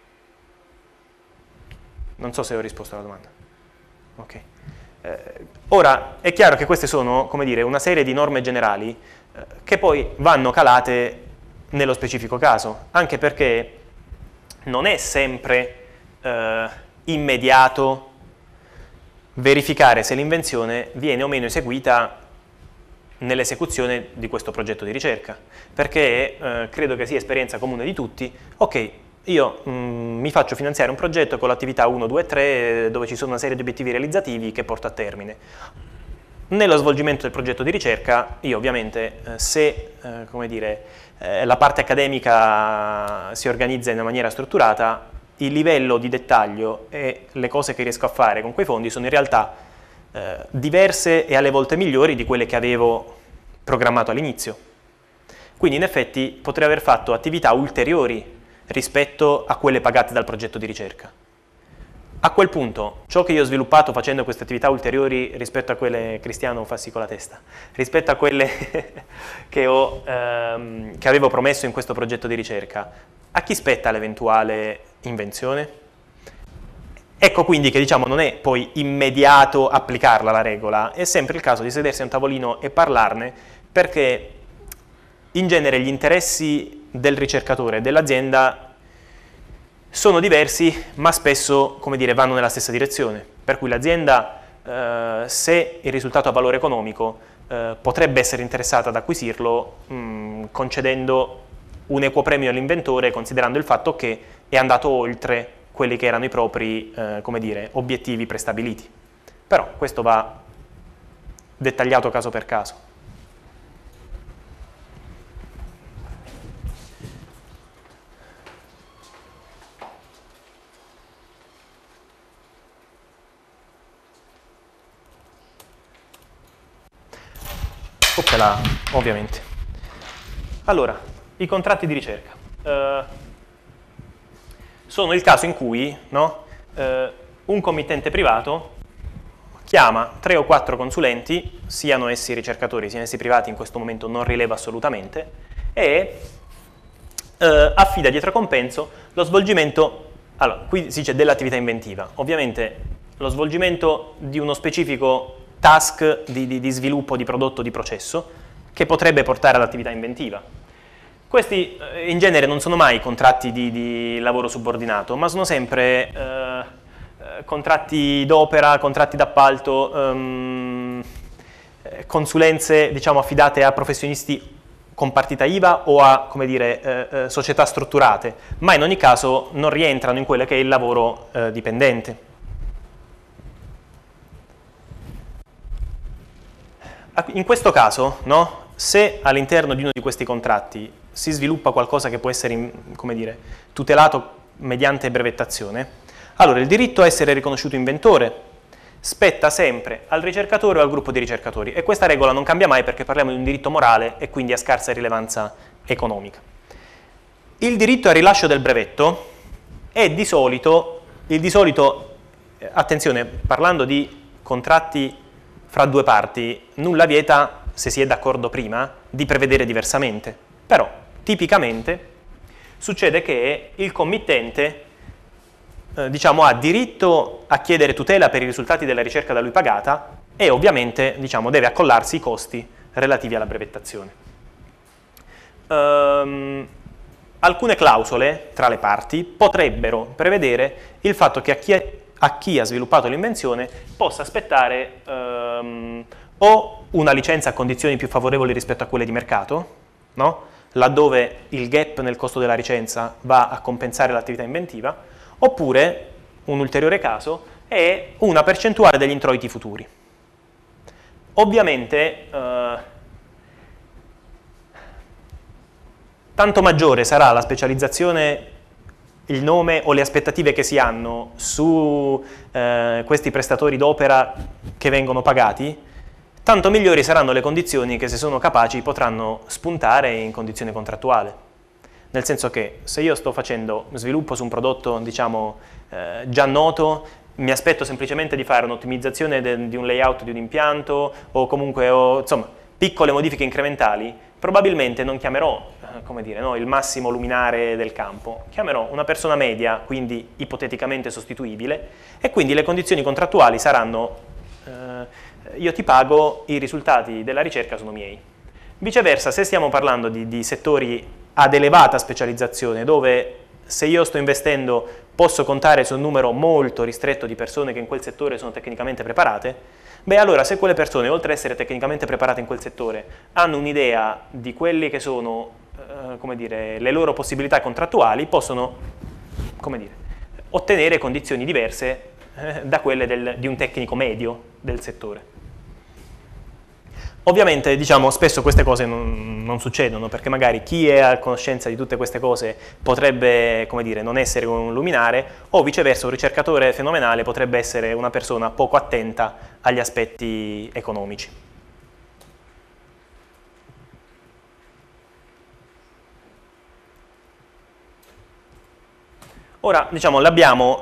Non so se ho risposto alla domanda. Ok. Ora, è chiaro che queste sono, come dire, una serie di norme generali che poi vanno calate nello specifico caso, anche perché non è sempre immediato verificare se l'invenzione viene o meno eseguita nell'esecuzione di questo progetto di ricerca, perché credo che sia esperienza comune di tutti. Ok, io mi faccio finanziare un progetto con l'attività 1, 2, 3, dove ci sono una serie di obiettivi realizzativi che porto a termine. Nello svolgimento del progetto di ricerca, io ovviamente, se come dire, la parte accademica si organizza in una maniera strutturata, il livello di dettaglio e le cose che riesco a fare con quei fondi sono in realtà diverse e alle volte migliori di quelle che avevo programmato all'inizio. Quindi in effetti potrei aver fatto attività ulteriori rispetto a quelle pagate dal progetto di ricerca. A quel punto, ciò che io ho sviluppato facendo queste attività ulteriori rispetto a quelle, Cristiano fassi con la testa, rispetto a quelle che avevo promesso in questo progetto di ricerca, a chi spetta l'eventuale invenzione? Ecco quindi che diciamo non è poi immediato applicarla la regola, è sempre il caso di sedersi a un tavolino e parlarne, perché in genere gli interessi del ricercatore e dell'azienda sono diversi, ma spesso, come dire, vanno nella stessa direzione. Per cui l'azienda, se il risultato ha valore economico, potrebbe essere interessata ad acquisirlo concedendo un equo premio all'inventore, considerando il fatto che è andato oltre quelli che erano i propri, come dire, obiettivi prestabiliti. Però questo va dettagliato caso per caso. Oppela, ovviamente. Allora, i contratti di ricerca. Sono il caso in cui, no, un committente privato chiama 3 o 4 consulenti, siano essi ricercatori, siano essi privati, in questo momento non rileva assolutamente, e affida dietro compenso lo svolgimento, allora, qui si dice dell'attività inventiva, ovviamente lo svolgimento di uno specifico task di sviluppo di prodotto, di processo, che potrebbe portare all'attività inventiva. Questi in genere non sono mai contratti di lavoro subordinato, ma sono sempre contratti d'opera, contratti d'appalto, consulenze, diciamo, affidate a professionisti con partita IVA o a, come dire, società strutturate, ma in ogni caso non rientrano in quello che è il lavoro dipendente. In questo caso, no, se all'interno di uno di questi contratti si sviluppa qualcosa che può essere, come dire, tutelato mediante brevettazione, allora il diritto a essere riconosciuto inventore spetta sempre al ricercatore o al gruppo di ricercatori, e questa regola non cambia mai perché parliamo di un diritto morale e quindi a scarsa rilevanza economica. Il diritto al rilascio del brevetto è di solito, attenzione, parlando di contratti fra due parti, nulla vieta, se si è d'accordo prima, di prevedere diversamente. Però, tipicamente, succede che il committente, diciamo, ha diritto a chiedere tutela per i risultati della ricerca da lui pagata e ovviamente, diciamo, deve accollarsi i costi relativi alla brevettazione. Alcune clausole tra le parti potrebbero prevedere il fatto che a chi ha sviluppato l'invenzione possa aspettare o una licenza a condizioni più favorevoli rispetto a quelle di mercato, no? Laddove il gap nel costo della licenza va a compensare l'attività inventiva, oppure, un ulteriore caso, è una percentuale degli introiti futuri. Ovviamente, tanto maggiore sarà la specializzazione, il nome o le aspettative che si hanno su questi prestatori d'opera che vengono pagati, tanto migliori saranno le condizioni che, se sono capaci, potranno spuntare in condizione contrattuale. Nel senso che se io sto facendo sviluppo su un prodotto, diciamo, già noto, mi aspetto semplicemente di fare un'ottimizzazione di un layout di un impianto o comunque, insomma, piccole modifiche incrementali, probabilmente non chiamerò, come dire, no, il massimo luminare del campo, chiamerò una persona media, quindi ipoteticamente sostituibile, e quindi le condizioni contrattuali saranno io ti pago, i risultati della ricerca sono miei. Viceversa, se stiamo parlando di settori ad elevata specializzazione, dove se io sto investendo posso contare su un numero molto ristretto di persone che in quel settore sono tecnicamente preparate, beh, allora se quelle persone, oltre ad essere tecnicamente preparate in quel settore, hanno un'idea di quelli che sono, come dire, le loro possibilità contrattuali, possono come dire, ottenere condizioni diverse da quelle di un tecnico medio del settore. Ovviamente, diciamo, spesso queste cose non succedono, perché magari chi è a conoscenza di tutte queste cose potrebbe, come dire, non essere un luminare, o viceversa un ricercatore fenomenale potrebbe essere una persona poco attenta agli aspetti economici. Ora, diciamo, l'abbiamo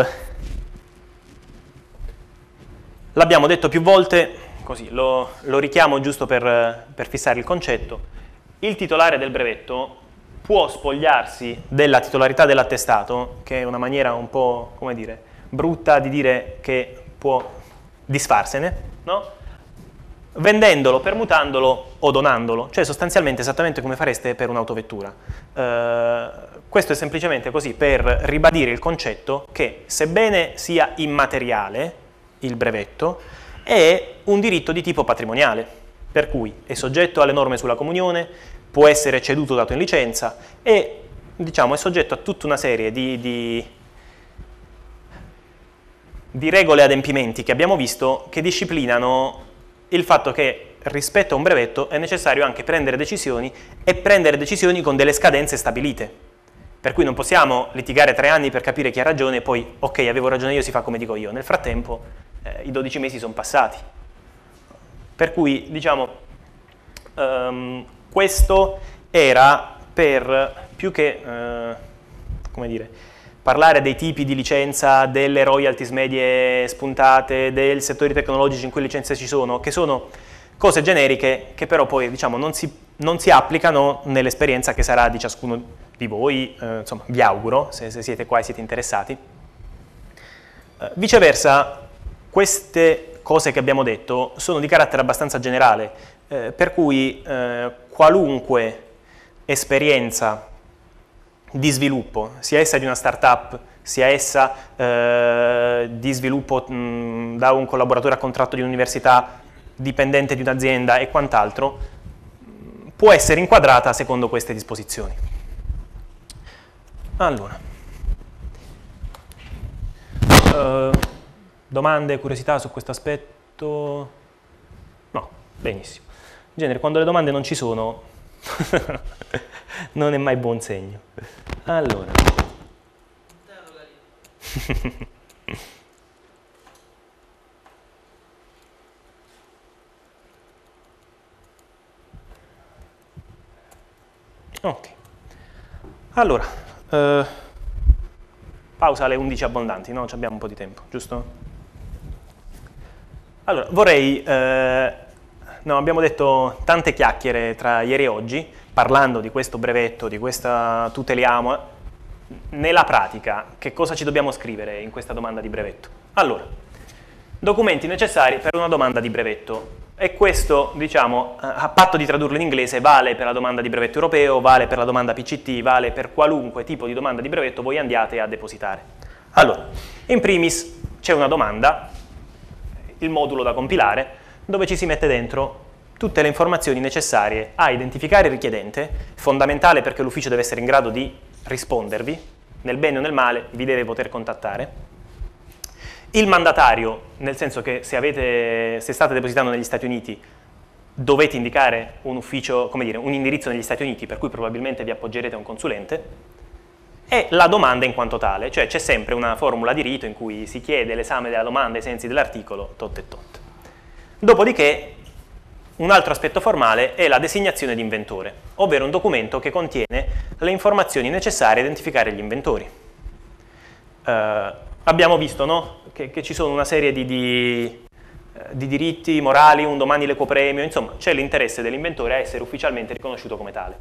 detto più volte, così lo richiamo giusto per fissare il concetto. Il titolare del brevetto può spogliarsi della titolarità dell'attestato, che è una maniera un po', come dire, brutta di dire che può disfarsene, no? Vendendolo, permutandolo o donandolo, cioè sostanzialmente esattamente come fareste per un'autovettura. Questo è semplicemente così per ribadire il concetto che, sebbene sia immateriale il brevetto, è un diritto di tipo patrimoniale, per cui è soggetto alle norme sulla comunione, può essere ceduto o dato in licenza e, diciamo, è soggetto a tutta una serie di regole e adempimenti che abbiamo visto, che disciplinano il fatto che rispetto a un brevetto è necessario anche prendere decisioni, e prendere decisioni con delle scadenze stabilite. Per cui non possiamo litigare 3 anni per capire chi ha ragione e poi, ok, avevo ragione io, si fa come dico io. Nel frattempo i 12 mesi sono passati. Per cui, diciamo, questo era per, più che, come dire, parlare dei tipi di licenza, delle royalties medie spuntate, dei settori tecnologici in cui licenze ci sono, che sono cose generiche che però poi, diciamo, non si applicano nell'esperienza che sarà di ciascuno di voi, insomma, vi auguro, se siete qua e siete interessati. Viceversa, queste cose che abbiamo detto sono di carattere abbastanza generale, per cui qualunque esperienza di sviluppo, sia essa di una startup, sia essa di sviluppo da un collaboratore a contratto di un'università, dipendente di un'azienda e quant'altro, può essere inquadrata secondo queste disposizioni. Allora, domande, curiosità su questo aspetto? No, benissimo. In genere, quando le domande non ci sono, non è mai buon segno. Allora. Ok. Allora, pausa alle 11 abbondanti, no? Abbiamo un po' di tempo, giusto? Allora, vorrei... no, abbiamo detto tante chiacchiere tra ieri e oggi, parlando di questo brevetto, di questa tuteliamo. Nella pratica, che cosa ci dobbiamo scrivere in questa domanda di brevetto? Allora, documenti necessari per una domanda di brevetto. E questo, diciamo, a patto di tradurlo in inglese, vale per la domanda di brevetto europeo, vale per la domanda PCT, vale per qualunque tipo di domanda di brevetto voi andiate a depositare. Allora, in primis c'è una domanda, il modulo da compilare, dove ci si mette dentro tutte le informazioni necessarie a identificare il richiedente, fondamentale perché l'ufficio deve essere in grado di rispondervi, nel bene o nel male vi deve poter contattare. Il mandatario, nel senso che se state depositando negli Stati Uniti, dovete indicare un ufficio, come dire, un indirizzo negli Stati Uniti, per cui probabilmente vi appoggerete a un consulente, e la domanda in quanto tale, cioè c'è sempre una formula di rito in cui si chiede l'esame della domanda ai sensi dell'articolo tot e tot. Dopodiché, un altro aspetto formale è la designazione di inventore, ovvero un documento che contiene le informazioni necessarie a identificare gli inventori. Abbiamo visto, no? che ci sono una serie di diritti morali, un domani l'ecopremio, insomma c'è l'interesse dell'inventore a essere ufficialmente riconosciuto come tale.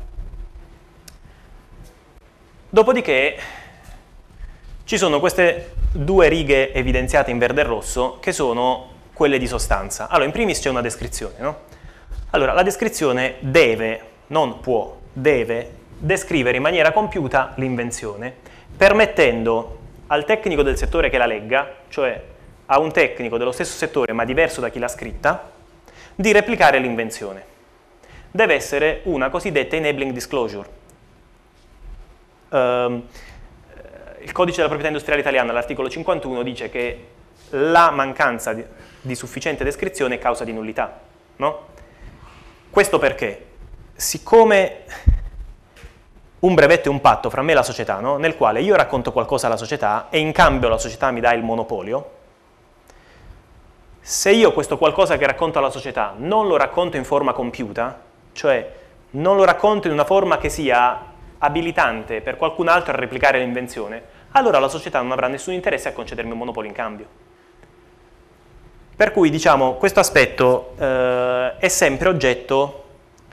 Dopodiché ci sono queste 2 righe evidenziate in verde e rosso che sono quelle di sostanza. Allora, in primis c'è una descrizione, no? Allora, la descrizione deve, non può, deve descrivere in maniera compiuta l'invenzione, permettendo al tecnico del settore che la legga, cioè a un tecnico dello stesso settore ma diverso da chi l'ha scritta, di replicare l'invenzione. Deve essere una cosiddetta enabling disclosure. il codice della proprietà industriale italiana, all'articolo 51, dice che la mancanza di sufficiente descrizione è causa di nullità, no? Questo perché, siccome un brevetto è un patto fra me e la società, no? Nel quale io racconto qualcosa alla società e in cambio la società mi dà il monopolio, se io questo qualcosa che racconto alla società non lo racconto in forma compiuta, cioè non lo racconto in una forma che sia abilitante per qualcun altro a replicare l'invenzione, allora la società non avrà nessun interesse a concedermi un monopolio in cambio. Per cui, diciamo, questo aspetto è sempre oggetto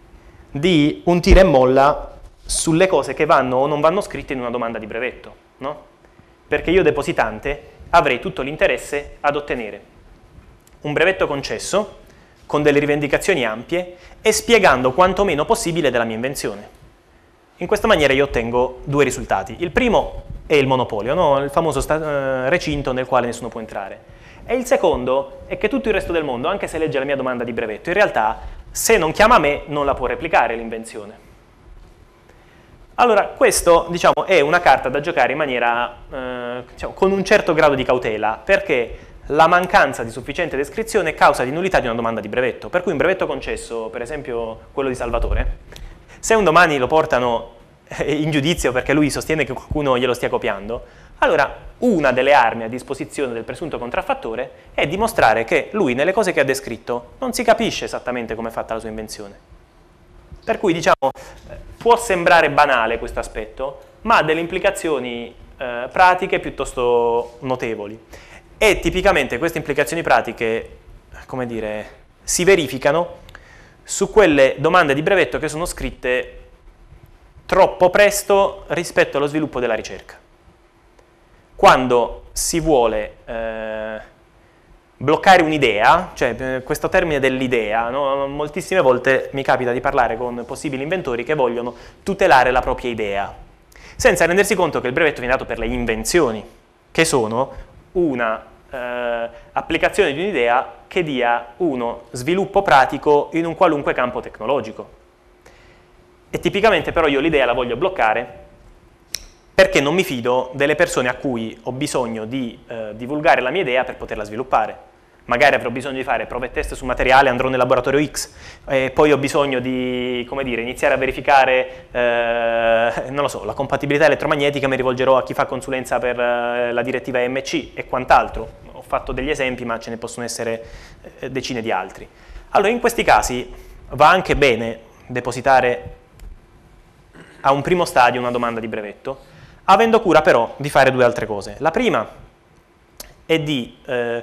di un tira e molla sulle cose che vanno o non vanno scritte in una domanda di brevetto, no? Perché io, depositante, avrei tutto l'interesse ad ottenere un brevetto concesso con delle rivendicazioni ampie e spiegando quanto meno possibile della mia invenzione. In questa maniera io ottengo due risultati. Il primo è il monopolio, no? Il famoso recinto nel quale nessuno può entrare. E il secondo è che tutto il resto del mondo, anche se legge la mia domanda di brevetto, in realtà, se non chiama me, non la può replicare l'invenzione. Allora, questo, diciamo, è una carta da giocare in maniera, diciamo, con un certo grado di cautela, perché la mancanza di sufficiente descrizione è causa di nullità di una domanda di brevetto. Per cui un brevetto concesso, per esempio quello di Salvatore, se un domani lo portano in giudizio perché lui sostiene che qualcuno glielo stia copiando, allora una delle armi a disposizione del presunto contraffattore è dimostrare che lui nelle cose che ha descritto non si capisce esattamente come è fatta la sua invenzione. Per cui, diciamo, può sembrare banale questo aspetto, ma ha delle implicazioni pratiche piuttosto notevoli. E tipicamente queste implicazioni pratiche, come dire, si verificano su quelle domande di brevetto che sono scritte troppo presto rispetto allo sviluppo della ricerca. Quando si vuole bloccare un'idea, cioè questo termine dell'idea, no? Moltissime volte mi capita di parlare con possibili inventori che vogliono tutelare la propria idea, senza rendersi conto che il brevetto viene dato per le invenzioni, che sono una applicazione di un'idea che dia uno sviluppo pratico in un qualunque campo tecnologico. E tipicamente però io l'idea la voglio bloccare perché non mi fido delle persone a cui ho bisogno di divulgare la mia idea per poterla sviluppare. Magari avrò bisogno di fare prove e test su materiale, andrò nel laboratorio X, poi ho bisogno di, come dire, iniziare a verificare, non lo so, la compatibilità elettromagnetica, mi rivolgerò a chi fa consulenza per la direttiva EMC e quant'altro. Ho fatto degli esempi, ma ce ne possono essere decine di altri. Allora, in questi casi va anche bene depositare a un primo stadio una domanda di brevetto, avendo cura però di fare due altre cose. La prima è di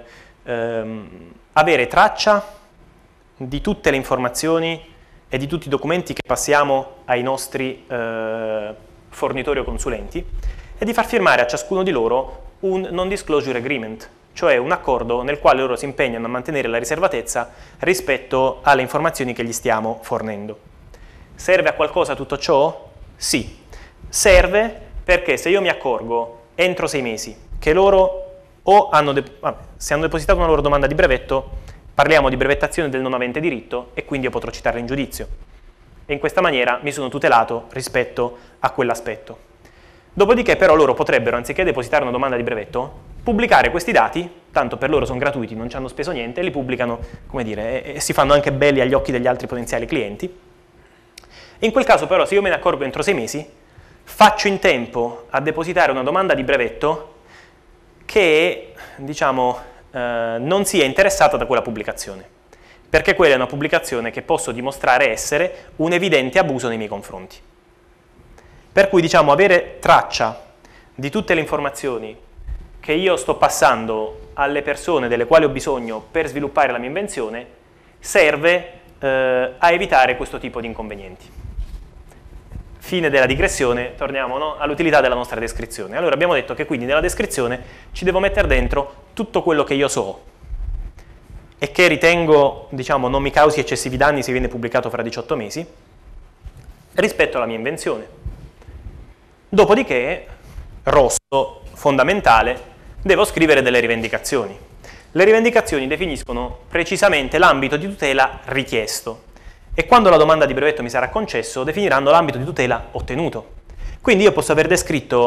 avere traccia di tutte le informazioni e di tutti i documenti che passiamo ai nostri fornitori o consulenti e di far firmare a ciascuno di loro un non-disclosure agreement, cioè un accordo nel quale loro si impegnano a mantenere la riservatezza rispetto alle informazioni che gli stiamo fornendo. Serve a qualcosa tutto ciò? Sì. Serve perché se io mi accorgo entro 6 mesi che loro o se hanno depositato una loro domanda di brevetto, parliamo di brevettazione del non avente diritto e quindi io potrò citarla in giudizio. E in questa maniera mi sono tutelato rispetto a quell'aspetto. Dopodiché però loro potrebbero, anziché depositare una domanda di brevetto, pubblicare questi dati, tanto per loro sono gratuiti, non ci hanno speso niente, li pubblicano, come dire, e si fanno anche belli agli occhi degli altri potenziali clienti. In quel caso però, se io me ne accorgo entro 6 mesi, faccio in tempo a depositare una domanda di brevetto che, diciamo, non sia interessata da quella pubblicazione, perché quella è una pubblicazione che posso dimostrare essere un evidente abuso nei miei confronti. Per cui, diciamo, avere traccia di tutte le informazioni che io sto passando alle persone delle quali ho bisogno per sviluppare la mia invenzione serve a evitare questo tipo di inconvenienti. Fine della digressione, torniamo, no, all'utilità della nostra descrizione. Allora abbiamo detto che quindi nella descrizione ci devo mettere dentro tutto quello che io so e che ritengo, diciamo, non mi causi eccessivi danni se viene pubblicato fra 18 mesi rispetto alla mia invenzione. Dopodiché, rosso, fondamentale, devo scrivere delle rivendicazioni. Le rivendicazioni definiscono precisamente l'ambito di tutela richiesto. E quando la domanda di brevetto mi sarà concesso, definiranno l'ambito di tutela ottenuto. Quindi io posso aver descritto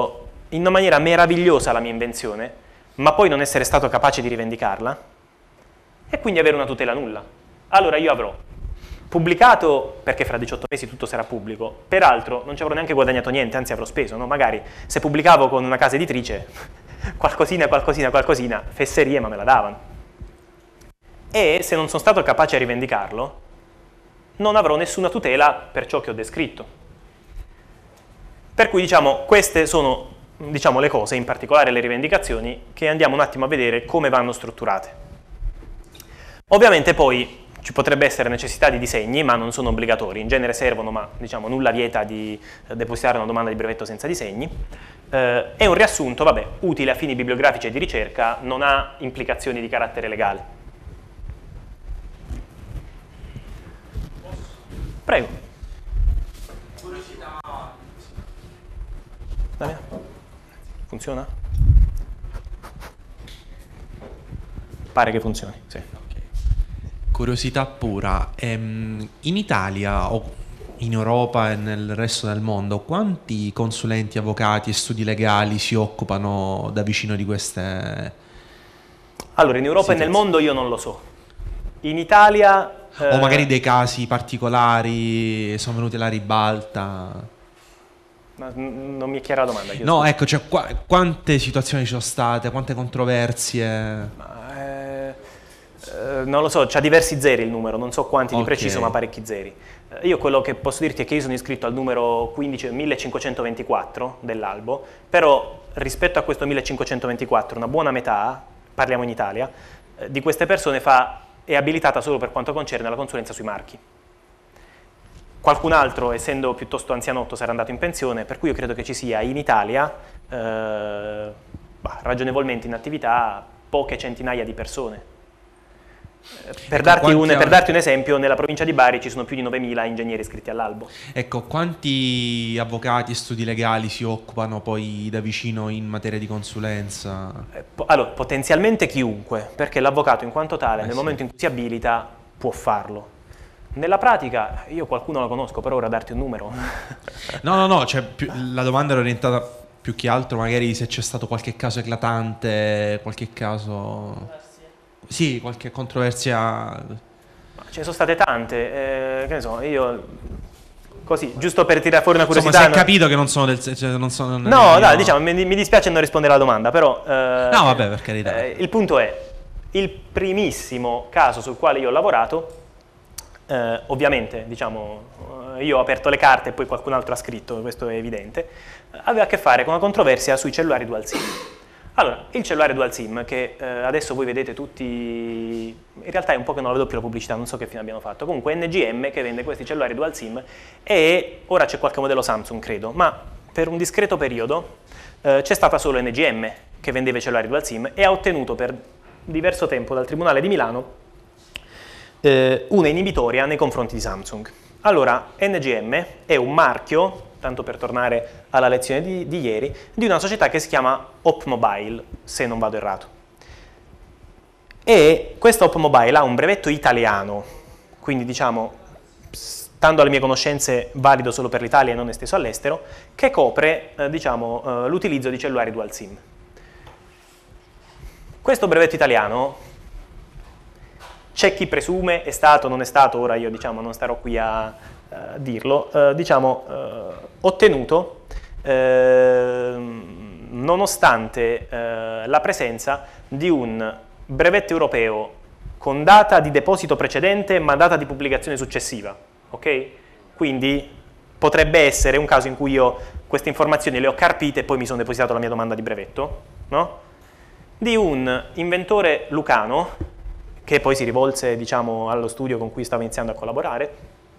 in una maniera meravigliosa la mia invenzione, ma poi non essere stato capace di rivendicarla, e quindi avere una tutela nulla. Allora io avrò pubblicato, perché fra 18 mesi tutto sarà pubblico, peraltro non ci avrò neanche guadagnato niente, anzi avrò speso, no? Magari se pubblicavo con una casa editrice, qualcosina, fesserie, ma me la davano. E se non sono stato capace a rivendicarlo, non avrò nessuna tutela per ciò che ho descritto. Per cui, diciamo, queste sono, diciamo, le cose, in particolare le rivendicazioni, che andiamo un attimo a vedere come vanno strutturate. Ovviamente poi ci potrebbe essere necessità di disegni, ma non sono obbligatori, in genere servono, ma diciamo nulla vieta di depositare una domanda di brevetto senza disegni. È un riassunto, vabbè, utile a fini bibliografici e di ricerca, non ha implicazioni di carattere legale. Prego. Curiosità. Funziona? Pare che funzioni, sì. Curiosità pura, in Italia o in Europa e nel resto del mondo, quanti consulenti, avvocati e studi legali si occupano da vicino di queste... Allora, in Europa e nel mondo io non lo so. In Italia... O magari dei casi particolari sono venuti alla ribalta. Non mi è chiara la domanda. No, ecco, cioè, quante situazioni ci sono state, quante controversie? Non lo so, c'ha diversi zeri il numero, non so quanti di preciso, ma parecchi zeri. Io quello che posso dirti è che io sono iscritto al numero 1524 dell'albo, però rispetto a questo 1524 una buona metà, parliamo in Italia, di queste persone è abilitata solo per quanto concerne la consulenza sui marchi. Qualcun altro, essendo piuttosto anzianotto, sarà andato in pensione, per cui io credo che ci sia in Italia, ragionevolmente in attività, poche centinaia di persone. Per darti un esempio, nella provincia di Bari ci sono più di 9.000 ingegneri iscritti all'albo. Ecco, quanti avvocati e studi legali si occupano poi da vicino in materia di consulenza? Allora, potenzialmente chiunque, perché l'avvocato in quanto tale, nel momento in cui si abilita, può farlo. Nella pratica, io qualcuno lo conosco, però ora darti un numero. No, cioè, la domanda era orientata più che altro magari se c'è stato qualche caso eclatante, qualche caso... Sì, qualche controversia. Ce ne sono state tante, che ne so, io così, giusto per tirare fuori una curiosità. Insomma, si è capito che non sono del... Cioè, non sono, no, dai, diciamo, mi dispiace non rispondere alla domanda, però... no, vabbè, per carità. Il punto è, il primissimo caso sul quale io ho lavorato, ovviamente, diciamo, io ho aperto le carte e poi qualcun altro ha scritto, questo è evidente, aveva a che fare con una controversia sui cellulari dual SIM. Allora, il cellulare dual SIM, che adesso voi vedete tutti, in realtà è un po' che non la vedo più la pubblicità, non so che fine abbiano fatto, comunque NGM che vende questi cellulari dual SIM e ora c'è qualche modello Samsung credo, ma per un discreto periodo c'è stata solo NGM che vendeva i cellulari dual SIM e ha ottenuto per diverso tempo dal Tribunale di Milano una inibitoria nei confronti di Samsung. Allora, NGM è un marchio, tanto per tornare alla lezione di ieri, di una società che si chiama Opmobile, se non vado errato. E questa Opmobile ha un brevetto italiano, quindi diciamo, stando alle mie conoscenze, valido solo per l'Italia e non esteso all'estero, che copre diciamo, l'utilizzo di cellulari dual SIM. Questo brevetto italiano, c'è chi presume, è stato, non è stato, ora io diciamo, non starò qui a dirlo, diciamo, ottenuto nonostante la presenza di un brevetto europeo con data di deposito precedente ma data di pubblicazione successiva, ok? Quindi potrebbe essere un caso in cui io queste informazioni le ho carpite e poi mi sono depositato la mia domanda di brevetto, no? Di un inventore lucano che poi si rivolse, diciamo, allo studio con cui stavo iniziando a collaborare,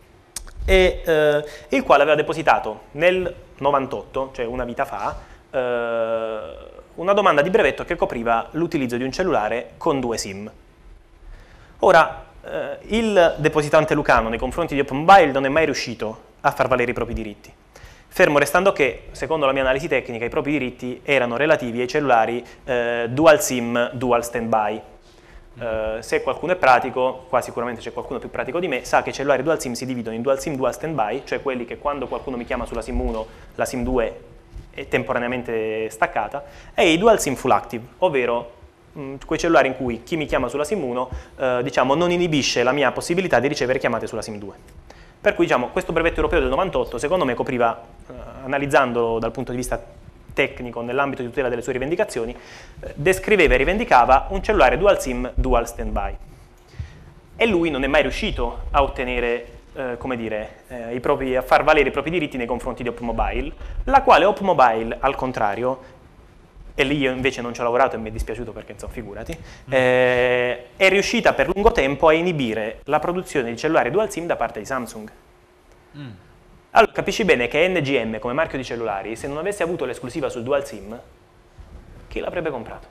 e il quale aveva depositato nel 98, cioè una vita fa, una domanda di brevetto che copriva l'utilizzo di un cellulare con 2 SIM. Ora, il depositante lucano nei confronti di Opmobile non è mai riuscito a far valere i propri diritti, fermo restando che, secondo la mia analisi tecnica, i propri diritti erano relativi ai cellulari dual SIM, dual standby. Se qualcuno è pratico, qua sicuramente c'è qualcuno più pratico di me, sa che i cellulari dual SIM si dividono in dual SIM, dual standby, cioè quelli che quando qualcuno mi chiama sulla SIM 1, la SIM 2 è temporaneamente staccata, e i dual SIM full active, ovvero quei cellulari in cui chi mi chiama sulla SIM 1 diciamo, non inibisce la mia possibilità di ricevere chiamate sulla SIM 2. Per cui diciamo, questo brevetto europeo del 98 secondo me copriva, analizzandolo dal punto di vista tecnico nell'ambito di tutela delle sue rivendicazioni, descriveva e rivendicava un cellulare dual SIM dual standby. E lui non è mai riuscito a ottenere, come dire, a far valere i propri diritti nei confronti di OpMobile, la quale OpMobile, al contrario, e lì io invece non ci ho lavorato e mi è dispiaciuto perché, insomma, figurati, è riuscita per lungo tempo a inibire la produzione di cellulari dual SIM da parte di Samsung. Allora, capisci bene che NGM, come marchio di cellulari, se non avesse avuto l'esclusiva sul dual SIM, chi l'avrebbe comprato?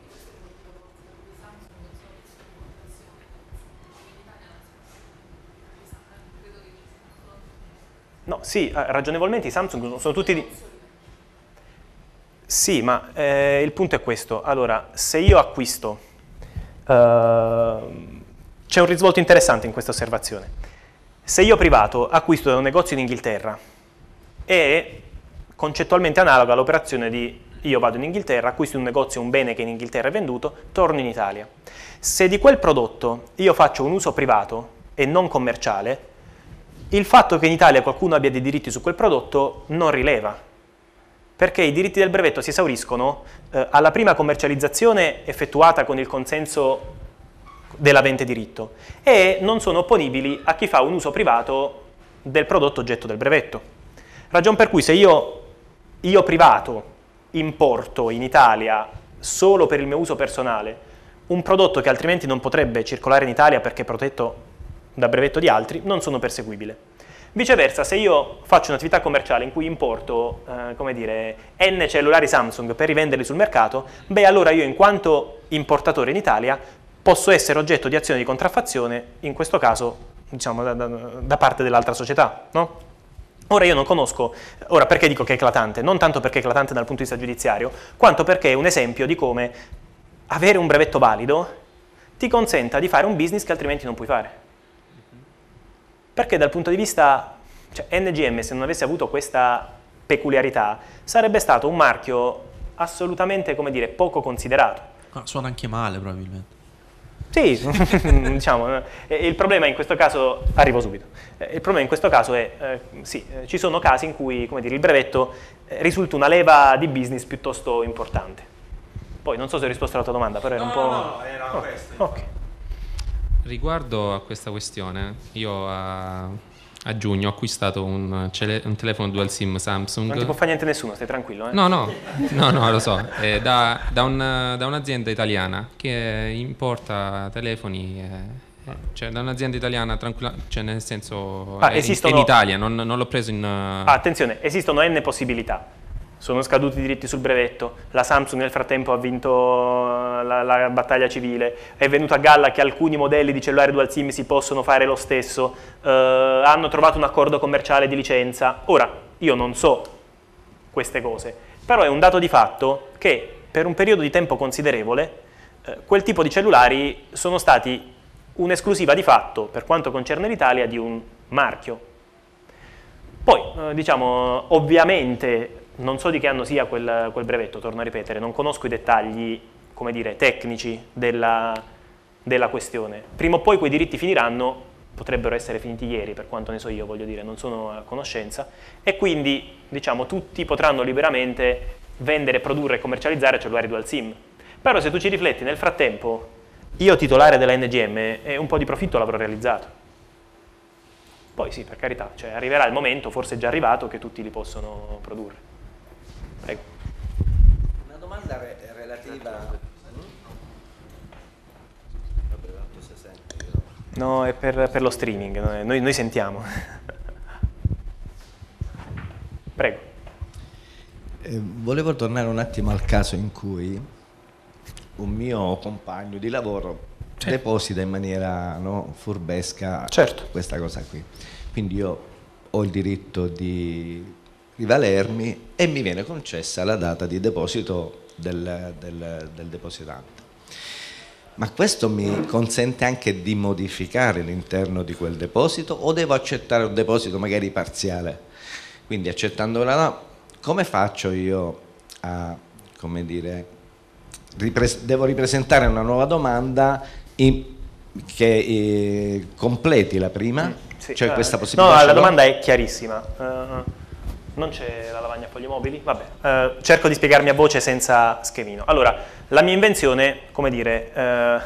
No, sì, ragionevolmente i Samsung sono tutti di... Sì, ma il punto è questo. Allora, se io acquisto... c'è un risvolto interessante in questa osservazione. Se io privato acquisto da un negozio in Inghilterra, è concettualmente analoga all'operazione di io vado in Inghilterra, acquisto in un negozio un bene che in Inghilterra è venduto, torno in Italia. Se di quel prodotto io faccio un uso privato e non commerciale, il fatto che in Italia qualcuno abbia dei diritti su quel prodotto non rileva, perché i diritti del brevetto si esauriscono alla prima commercializzazione effettuata con il consenso dell'avente diritto e non sono opponibili a chi fa un uso privato del prodotto oggetto del brevetto. Ragion per cui se io privato importo in Italia solo per il mio uso personale un prodotto che altrimenti non potrebbe circolare in Italia perché è protetto da brevetto di altri, non sono perseguibile. Viceversa, se io faccio un'attività commerciale in cui importo, come dire, N cellulari Samsung per rivenderli sul mercato, beh, allora io in quanto importatore in Italia posso essere oggetto di azione di contraffazione, in questo caso, diciamo, da parte dell'altra società, no? Ora io non conosco, ora perché dico che è eclatante? Non tanto perché è eclatante dal punto di vista giudiziario, quanto perché è un esempio di come avere un brevetto valido ti consenta di fare un business che altrimenti non puoi fare. Perché dal punto di vista, cioè NGM se non avesse avuto questa peculiarità sarebbe stato un marchio assolutamente, come dire, poco considerato. Suona anche male probabilmente. Sì, diciamo, il problema in questo caso, arrivo subito, il problema in questo caso è, sì, ci sono casi in cui, come dire, il brevetto risulta una leva di business piuttosto importante. Poi non so se ho risposto alla tua domanda, però era un po'... No, era questo. Ok. Riguardo a questa questione, io a giugno ho acquistato un telefono dual SIM Samsung. Non ti può fare niente nessuno, stai tranquillo. No, lo so, da un'azienda italiana che importa telefoni, cioè da un'azienda italiana tranquilla, cioè nel senso è in Italia, non l'ho preso in... attenzione, esistono N possibilità. Sono scaduti i diritti sul brevetto, la Samsung nel frattempo ha vinto la battaglia civile, è venuto a galla che alcuni modelli di cellulare dual SIM si possono fare lo stesso, hanno trovato un accordo commerciale di licenza. Ora, io non so queste cose, però è un dato di fatto che per un periodo di tempo considerevole quel tipo di cellulari sono stati un'esclusiva di fatto, per quanto concerne l'Italia, di un marchio. Poi, diciamo, ovviamente... Non so di che anno sia quel brevetto, torno a ripetere, non conosco i dettagli, come dire, tecnici della questione. Prima o poi quei diritti finiranno, potrebbero essere finiti ieri, per quanto ne so io, voglio dire, non sono a conoscenza, e quindi, diciamo, tutti potranno liberamente vendere, produrre e commercializzare cellulari dual SIM. Però se tu ci rifletti, nel frattempo, io titolare della NGM, un po' di profitto l'avrò realizzato. Poi sì, per carità, cioè arriverà il momento, forse è già arrivato, che tutti li possono produrre. Prego. Una domanda relativa... No, è per lo streaming, noi sentiamo. Prego. Volevo tornare un attimo al caso in cui un mio compagno di lavoro deposita in maniera furbesca questa cosa qui. Quindi io ho il diritto di rivalermi e mi viene concessa la data di deposito del depositante. Ma questo mi consente anche di modificare l'interno di quel deposito o devo accettare un deposito magari parziale? Quindi accettando la no, come faccio io a, come dire, devo ripresentare una nuova domanda che completi la prima? Sì. Cioè questa possibilità? No, la domanda è chiarissima. Non c'è la lavagna a fogli mobili? Vabbè, cerco di spiegarmi a voce senza schemino. Allora, la mia invenzione, come dire,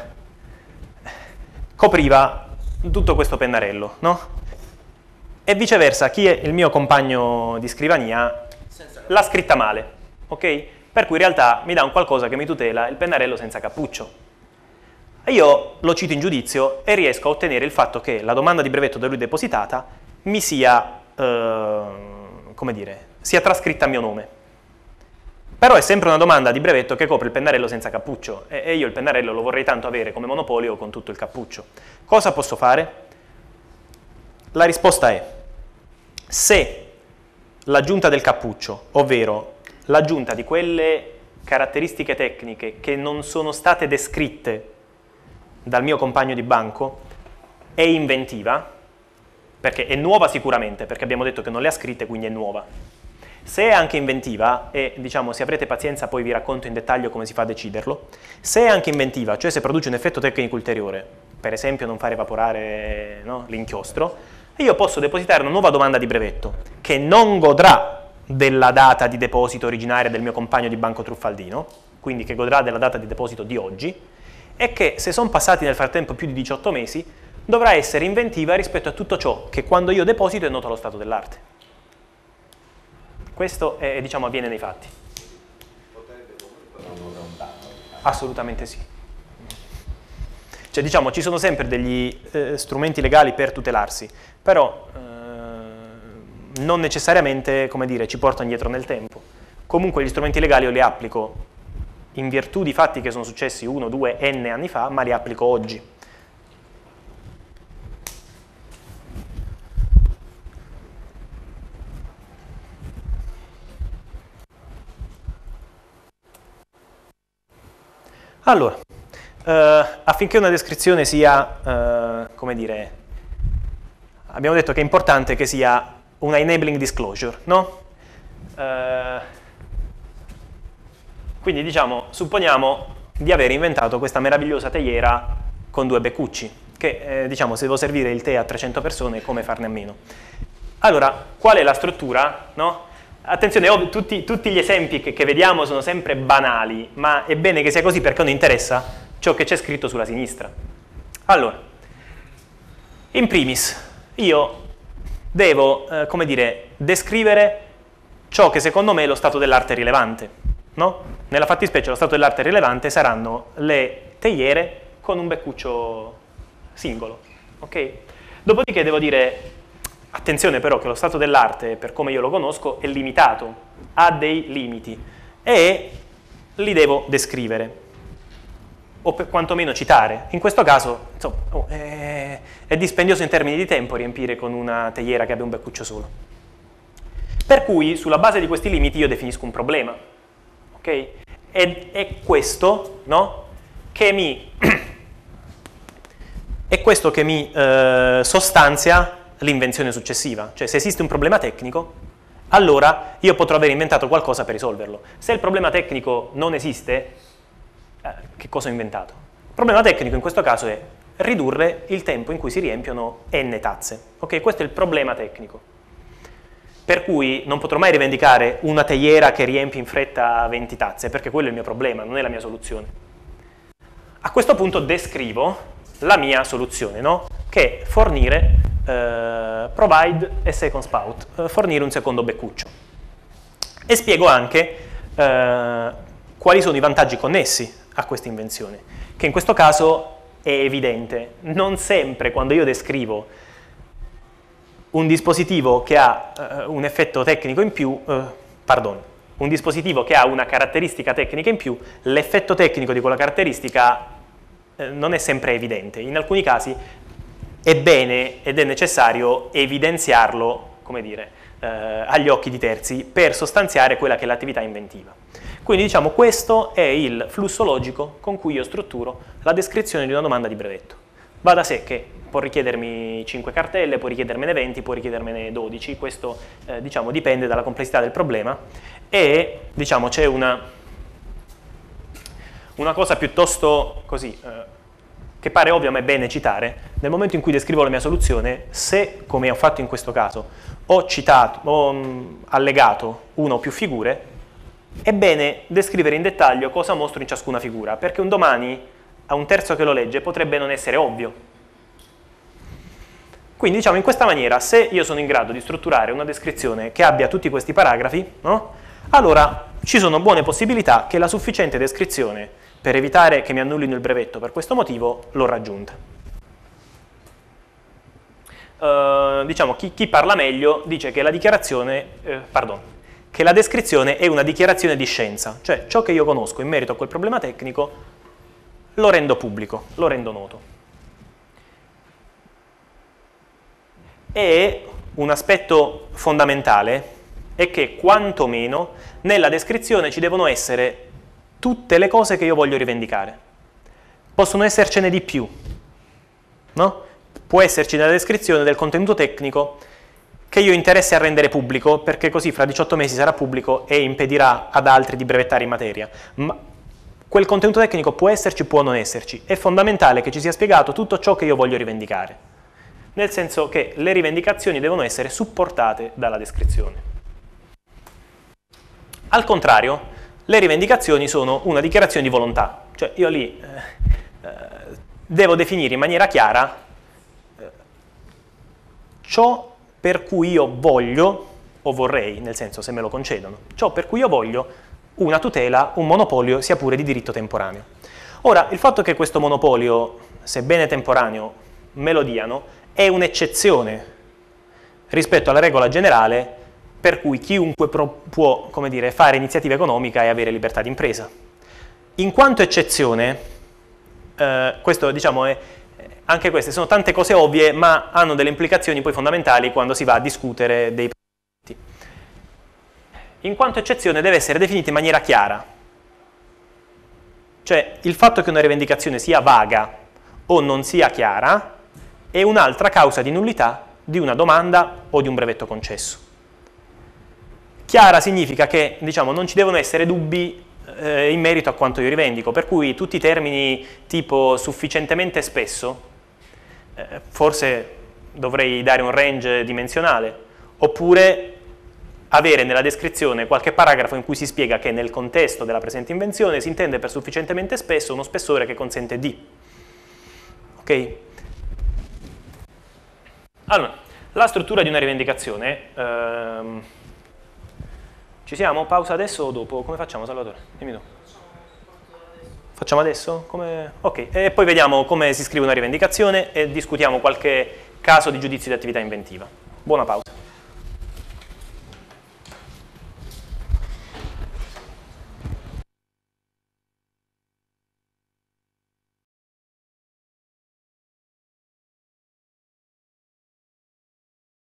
copriva tutto questo pennarello, no? E viceversa, chi è il mio compagno di scrivania l'ha scritta male, ok? Per cui in realtà mi dà un qualcosa che mi tutela il pennarello senza cappuccio. Io lo cito in giudizio e riesco a ottenere il fatto che la domanda di brevetto da lui depositata mi sia, come dire, sia trascritta a mio nome. Però è sempre una domanda di brevetto che copre il pennarello senza cappuccio e io il pennarello lo vorrei tanto avere come monopolio con tutto il cappuccio. Cosa posso fare? La risposta è: se l'aggiunta del cappuccio, ovvero l'aggiunta di quelle caratteristiche tecniche che non sono state descritte dal mio compagno di banco, è inventiva, perché è nuova sicuramente, perché abbiamo detto che non le ha scritte, quindi è nuova. Se è anche inventiva, e diciamo se avrete pazienza poi vi racconto in dettaglio come si fa a deciderlo, se è anche inventiva, cioè se produce un effetto tecnico ulteriore, per esempio non far evaporare, no, l'inchiostro, io posso depositare una nuova domanda di brevetto che non godrà della data di deposito originaria del mio compagno di banco truffaldino, quindi che godrà della data di deposito di oggi, e che se sono passati nel frattempo più di 18 mesi dovrà essere inventiva rispetto a tutto ciò che quando io deposito è noto allo stato dell'arte. Questo è, diciamo, avviene nei fatti. Potrebbe comunque non lontano. Assolutamente sì. Cioè, diciamo, ci sono sempre degli strumenti legali per tutelarsi, però non necessariamente, come dire, ci portano indietro nel tempo. Comunque gli strumenti legali io li applico in virtù di fatti che sono successi 1, 2, n anni fa, ma li applico oggi. Allora, affinché una descrizione sia, come dire, abbiamo detto che è importante che sia una enabling disclosure, no? Quindi diciamo, supponiamo di aver inventato questa meravigliosa teiera con 2 beccucci, che diciamo se devo servire il tè a 300 persone come farne a meno. Allora, qual è la struttura? No? Attenzione, tutti gli esempi che vediamo sono sempre banali, ma è bene che sia così perché non interessa ciò che c'è scritto sulla sinistra. Allora, in primis, io devo, come dire, descrivere ciò che secondo me è lo stato dell'arte rilevante. No? Nella fattispecie lo stato dell'arte rilevante saranno le teiere con un beccuccio singolo, ok? Dopodiché devo dire, attenzione però che lo stato dell'arte, per come io lo conosco, è limitato, ha dei limiti e li devo descrivere o quantomeno citare. In questo caso, insomma, è dispendioso in termini di tempo riempire con una teiera che abbia un beccuccio solo. Per cui, sulla base di questi limiti, io definisco un problema. Okay? È questo, no? Che mi sostanzia l'invenzione successiva. Cioè, se esiste un problema tecnico, allora io potrò aver inventato qualcosa per risolverlo. Se il problema tecnico non esiste, che cosa ho inventato? Il problema tecnico in questo caso è ridurre il tempo in cui si riempiono n tazze. Ok? Questo è il problema tecnico. Per cui non potrò mai rivendicare una teiera che riempie in fretta 20 tazze, perché quello è il mio problema, non è la mia soluzione. A questo punto descrivo la mia soluzione, no? Che è fornire, provide a second spout, fornire un secondo beccuccio. E spiego anche quali sono i vantaggi connessi a questa invenzione, che in questo caso è evidente. Non sempre quando io descrivo un dispositivo che ha un effetto tecnico in più, un dispositivo che ha una caratteristica tecnica in più, l'effetto tecnico di quella caratteristica non è sempre evidente. In alcuni casi è bene ed è necessario evidenziarlo, come dire, agli occhi di terzi per sostanziare quella che è l'attività inventiva. Quindi diciamo questo è il flusso logico con cui io strutturo la descrizione di una domanda di brevetto. Va da sé che può richiedermi 5 cartelle, può richiedermene 20, può richiedermene 12, questo diciamo, dipende dalla complessità del problema e diciamo, c'è una cosa piuttosto così, che pare ovvia ma è bene citare. Nel momento in cui descrivo la mia soluzione, se, come ho fatto in questo caso, ho allegato una o più figure, è bene descrivere in dettaglio cosa mostro in ciascuna figura, perché un domani a un terzo che lo legge potrebbe non essere ovvio. Quindi diciamo in questa maniera, se io sono in grado di strutturare una descrizione che abbia tutti questi paragrafi, no? Allora ci sono buone possibilità che la sufficiente descrizione per evitare che mi annullino il brevetto per questo motivo l'ho raggiunta. Diciamo chi parla meglio dice che la dichiarazione, che la descrizione è una dichiarazione di scienza, cioè ciò che io conosco in merito a quel problema tecnico lo rendo pubblico, lo rendo noto. E un aspetto fondamentale è che quantomeno nella descrizione ci devono essere tutte le cose che io voglio rivendicare. Possono essercene di più, no? Può esserci nella descrizione del contenuto tecnico che io interessi a rendere pubblico, perché così fra 18 mesi sarà pubblico e impedirà ad altri di brevettare in materia. Ma quel contenuto tecnico può esserci, può non esserci. È fondamentale che ci sia spiegato tutto ciò che io voglio rivendicare. Nel senso che le rivendicazioni devono essere supportate dalla descrizione. Al contrario, le rivendicazioni sono una dichiarazione di volontà, cioè io lì devo definire in maniera chiara ciò per cui io voglio, o vorrei, nel senso se me lo concedono, ciò per cui io voglio una tutela, un monopolio, sia pure di diritto temporaneo. Ora, il fatto che questo monopolio, sebbene temporaneo, me lo diano, è un'eccezione rispetto alla regola generale per cui chiunque può, come dire, fare iniziativa economica e avere libertà di impresa. In quanto eccezione, questo diciamo è, anche queste sono tante cose ovvie, ma hanno delle implicazioni poi fondamentali quando si va a discutere dei progetti. In quanto eccezione deve essere definita in maniera chiara. Cioè il fatto che una rivendicazione sia vaga o non sia chiara è un'altra causa di nullità di una domanda o di un brevetto concesso. Chiara significa che, diciamo, non ci devono essere dubbi in merito a quanto io rivendico, per cui tutti i termini tipo sufficientemente spesso, forse dovrei dare un range dimensionale, oppure avere nella descrizione qualche paragrafo in cui si spiega che nel contesto della presente invenzione si intende per sufficientemente spesso uno spessore che consente di. Ok? Allora, la struttura di una rivendicazione, ci siamo? Pausa adesso o dopo? Come facciamo, Salvatore? Dimmi tu. Facciamo adesso? Ok, e poi vediamo come si scrive una rivendicazione e discutiamo qualche caso di giudizio di attività inventiva. Buona pausa.